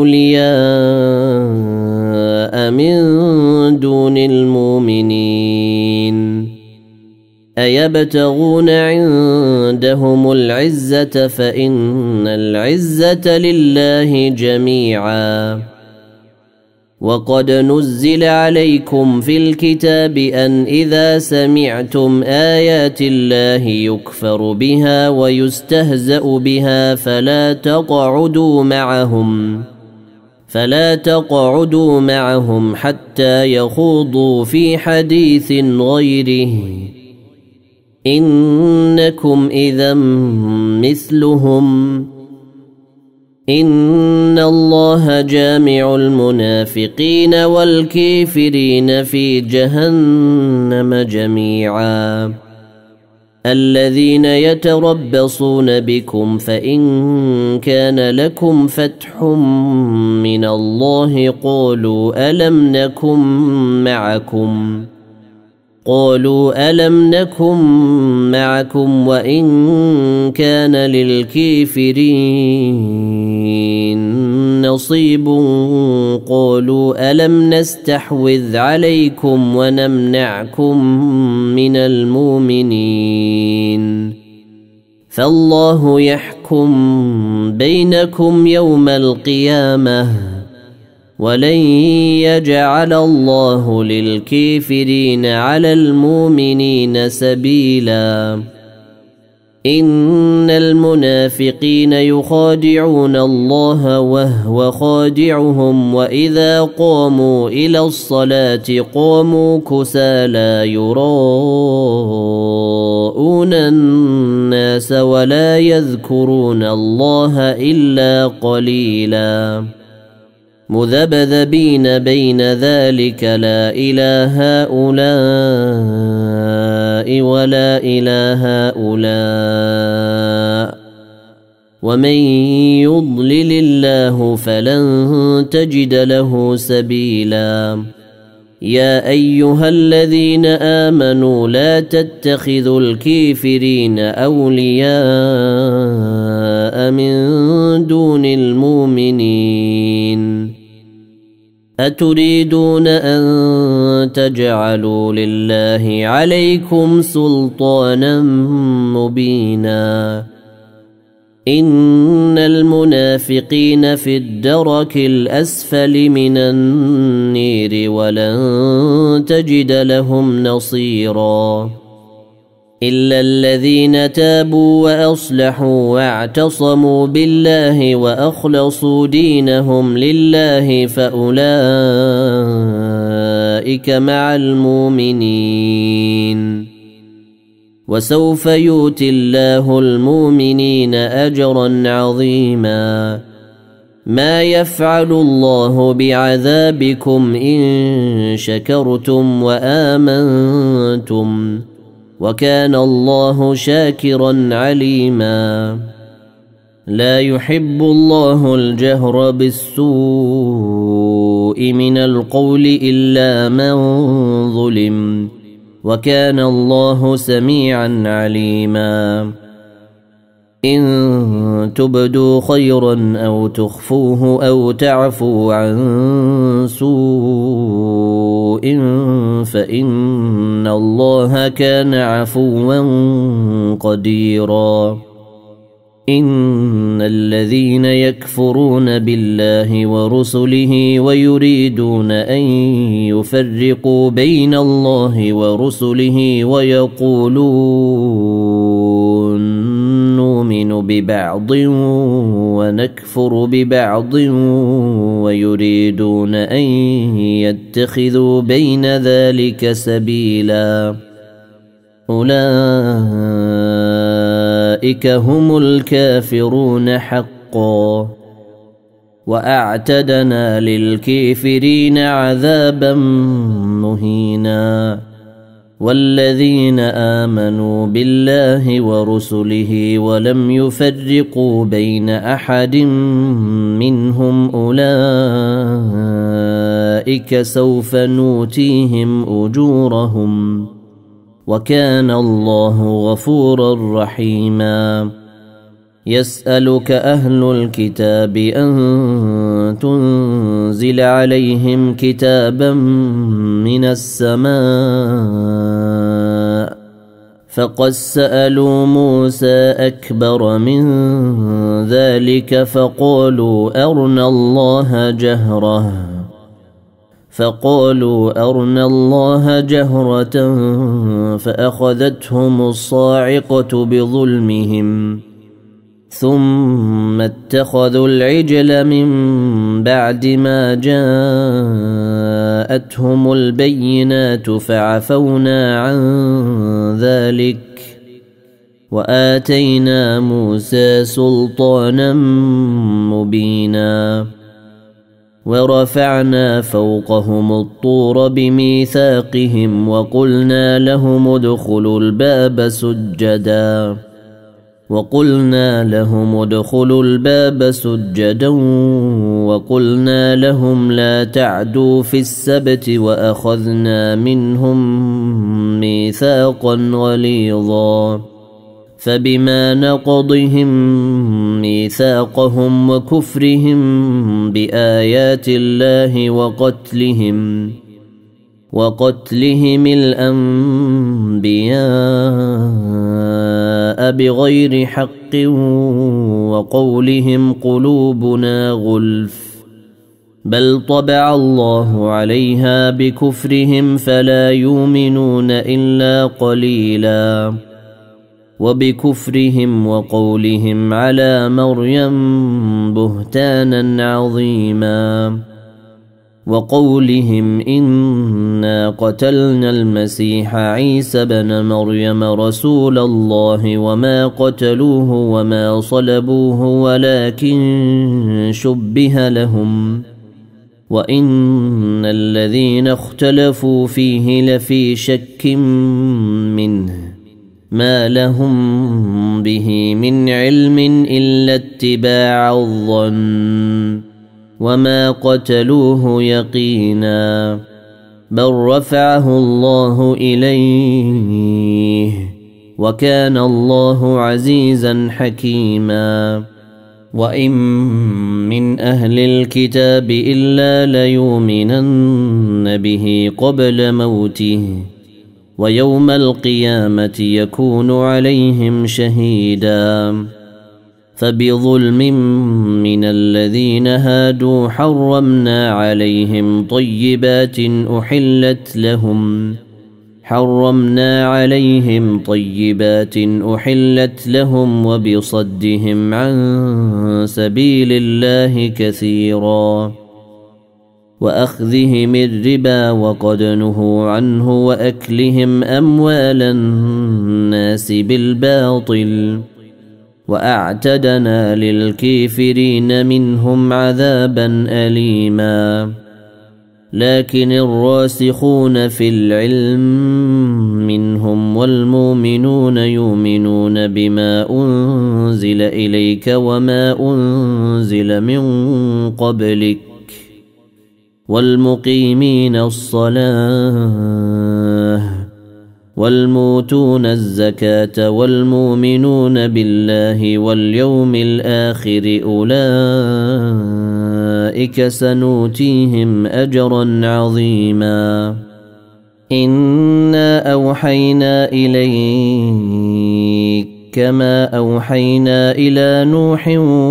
أولياء من دون المؤمنين أيبتغون عندهم العزة فإن العزة لله جميعا وقد نزل عليكم في الكتاب أن إذا سمعتم آيات الله يكفر بها ويستهزأ بها فلا تقعدوا معهم حتى يخوضوا في حديث غيره إنكم إذا مثلهم إن الله جامع المنافقين والكافرين في جهنم جميعا الذين يتربصون بكم فإن كان لكم فتح من الله قالوا ألم نكن معكم وإن كان للكافرين نصيب قالوا ألم نستحوذ عليكم ونمنعكم من المؤمنين فالله يحكم بينكم يوم القيامة ولن يجعل الله للكافرين على المؤمنين سبيلا إن المنافقين يخادعون الله وهو خادعهم وإذا قاموا إلى الصلاة قاموا كسالى يراءون الناس ولا يذكرون الله إلا قليلا مذبذبين بين ذلك لا إله هؤلاء ولا إله هؤلاء ومن يضلل الله فلن تجد له سبيلا يا أيها الذين آمنوا لا تتخذوا الكافرين أولياء من دون المؤمنين أتريدون أن تجعلوا لله عليكم سلطانا مبينا إن المنافقين في الدرك الأسفل من النير ولن تجد لهم نصيرا إلا الذين تابوا وأصلحوا واعتصموا بالله وأخلصوا دينهم لله فأولئك مع المؤمنين وسوف يؤتي الله المؤمنين أجرا عظيما ما يفعل الله بعذابكم إن شكرتم وآمنتم وكان الله شاكرا عليما لا يحب الله الجهر بالسوء من القول إلا من ظلم وكان الله سميعا عليما إن تبدوا خيرا أو تخفوه أو تعفوا عن سوء سوء فإن الله كان عفوا قديرا إن الذين يكفرون بالله ورسله ويريدون أن يفرقوا بين الله ورسله ويقولون نؤمن ببعض ونكفر ببعض ويريدون أن يتخذوا بين ذلك سبيلا أولئك هم الكافرون حقا وأعتدنا للكافرين عذابا مهينا والذين آمنوا بالله ورسله ولم يفرقوا بين أحد منهم أولئك سوف نؤتيهم أجورهم وكان الله غفورا رحيما يسألك أهل الكتاب أن تنزل عليهم كتابا من السماء فقد سألوا موسى أكبر من ذلك فقالوا أرنا الله جهرة فأخذتهم الصاعقة بظلمهم ثم اتخذوا العجل من بعد ما جاءتهم البينات فعفونا عن ذلك وآتينا موسى سلطانا مبينا ورفعنا فوقهم الطور بميثاقهم وقلنا لهم ادخلوا الباب سجدا وقلنا لهم لا تعدوا في السبت وأخذنا منهم ميثاقا غليظا فبما نقضهم ميثاقهم وكفرهم بآيات الله وقتلهم الأنبياء بغير حق وقولهم قلوبنا غلف بل طبع الله عليها بكفرهم فلا يؤمنون إلا قليلا وبكفرهم وقولهم على مريم بهتانا عظيما وقولهم إنا قتلنا المسيح عيسى بن مريم رسول الله وما قتلوه وما صلبوه ولكن شبه لهم وإن الذين اختلفوا فيه لفي شك منه ما لهم به من علم إلا اتباع الظن وما قتلوه يقينا بل رفعه الله إليه وكان الله عزيزا حكيما وإن من أهل الكتاب إلا ليؤمنن به قبل موته ويوم القيامة يكون عليهم شهيدا فبظلم من الذين هادوا حرمنا عليهم طيبات أحلت لهم وبصدهم عن سبيل الله كثيرا وأخذهم الربا وقد نهوا عنه وأكلهم أموال الناس بالباطل وأعتدنا للكافرين منهم عذابا أليما لكن الراسخون في العلم منهم والمؤمنون يؤمنون بما أنزل إليك وما أنزل من قبلك والمقيمين الصلاة والموتون الزكاة والمؤمنون بالله واليوم الآخر أولئك سنؤتيهم أجرا عظيما إنا أوحينا إليك كما أوحينا إلى نوح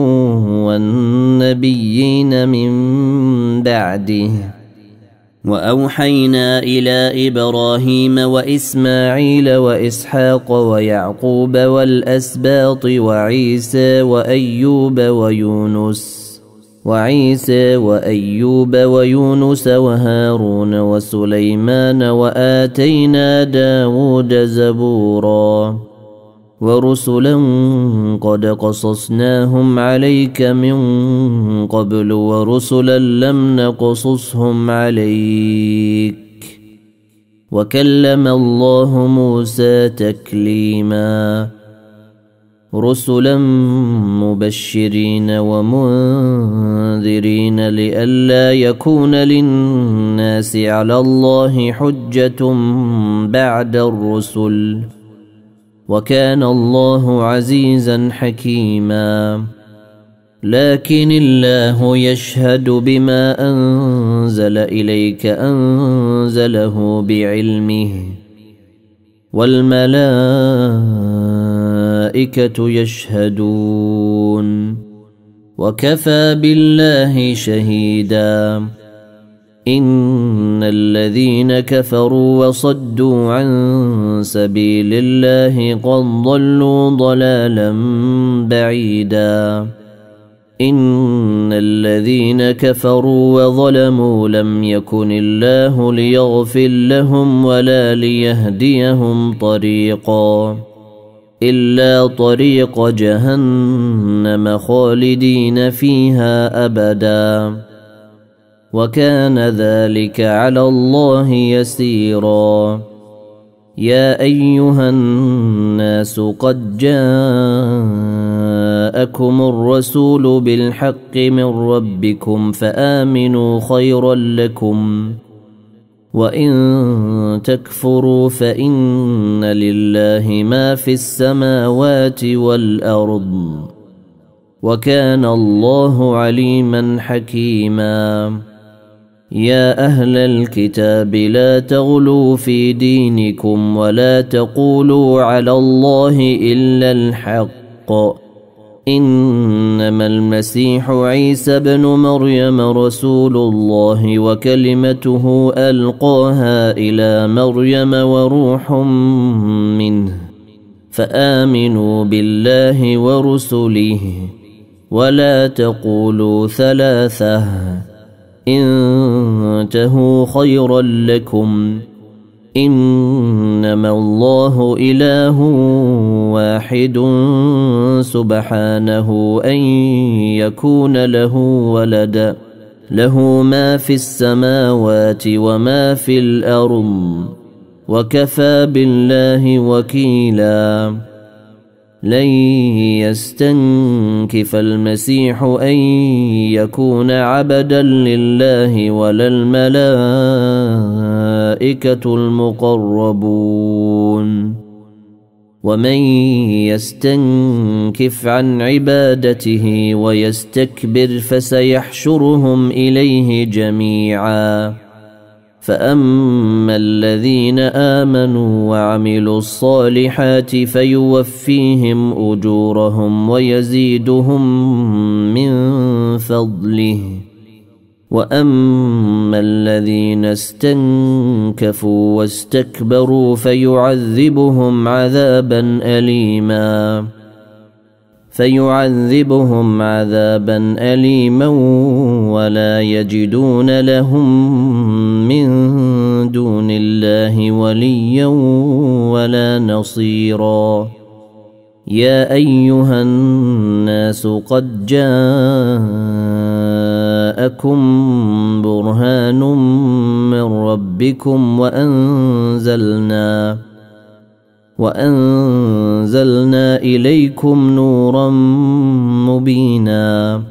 والنبيين من بعده وأوحينا إلى إبراهيم وإسماعيل وإسحاق ويعقوب والأسباط وعيسى وأيوب ويونس وهارون وسليمان وآتينا داود زبورا ورسلا قد قصصناهم عليك من قبل ورسلا لم نقصصهم عليك وكلم الله موسى تكليما رسلا مبشرين ومنذرين لئلا يكون للناس على الله حجة بعد الرسل وكان الله عزيزا حكيما لكن الله يشهد بما أنزل إليك أنزله بعلمه والملائكة يشهدون وكفى بالله شهيدا إن الذين كفروا وصدوا عن سبيل الله قد ضلوا ضلالا بعيدا إن الذين كفروا وظلموا لم يكن الله ليغفر لهم ولا ليهديهم طريقا إلا طريق جهنم خالدين فيها أبدا وكان ذلك على الله يسيرا يا أيها الناس قد جاءكم الرسول بالحق من ربكم فآمنوا خيرا لكم وإن تكفروا فإن لله ما في السماوات والأرض وكان الله عليما حكيما يا أهل الكتاب لا تغلوا في دينكم ولا تقولوا على الله إلا الحق إنما المسيح عيسى بن مريم رسول الله وكلمته ألقاها إلى مريم وروح منه فآمنوا بالله ورسله ولا تقولوا ثلاثة انتهوا خيرا لكم إنما الله إله واحد سبحانه أن يكون له ولد له ما في السماوات وما في الأرض وكفى بالله وكيلا لن يستنكف المسيح أن يكون عبدا لله ولا الملائكة المقربون ومن يستنكف عن عبادته ويستكبر فسيحشرهم إليه جميعا فأما الذين آمنوا وعملوا الصالحات فيوفيهم أجورهم ويزيدهم من فضله وأما الذين استنكفوا واستكبروا فيعذبهم عذابا أليما ولا يجدون لهم من دون الله وليا ولا نصيرا يا أيها الناس قد جاءكم برهان من ربكم وأنزلنا إليكم نورا مبينا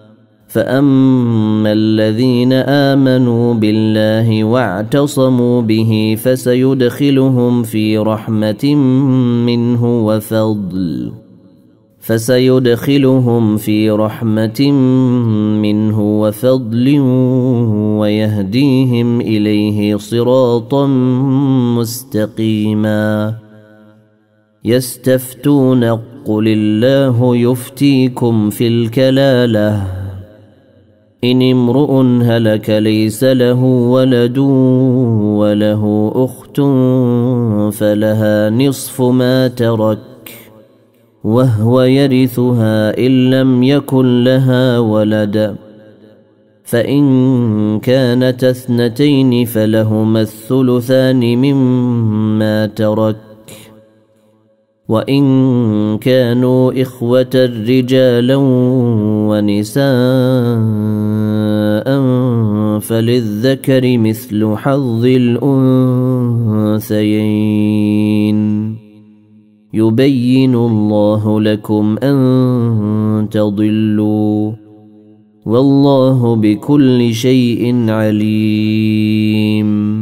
فأما الذين آمنوا بالله واعتصموا به فسيدخلهم في رحمة منه فسيدخلهم في رحمة منه وفضل ويهديهم إليه صراطا مستقيما. يستفتون قل الله يفتيكم في الكلالة إن امرؤ هلك ليس له ولد وله أخت فلها نصف ما ترك وهو يرثها إن لم يكن لها ولد، فإن كانت اثنتين فلهما الثلثان مما ترك، وإن كانوا إخوة رجالا ونساء فللذكر مثل حظ الأنثيين. يبين الله لكم أن تضلوا والله بكل شيء عليم.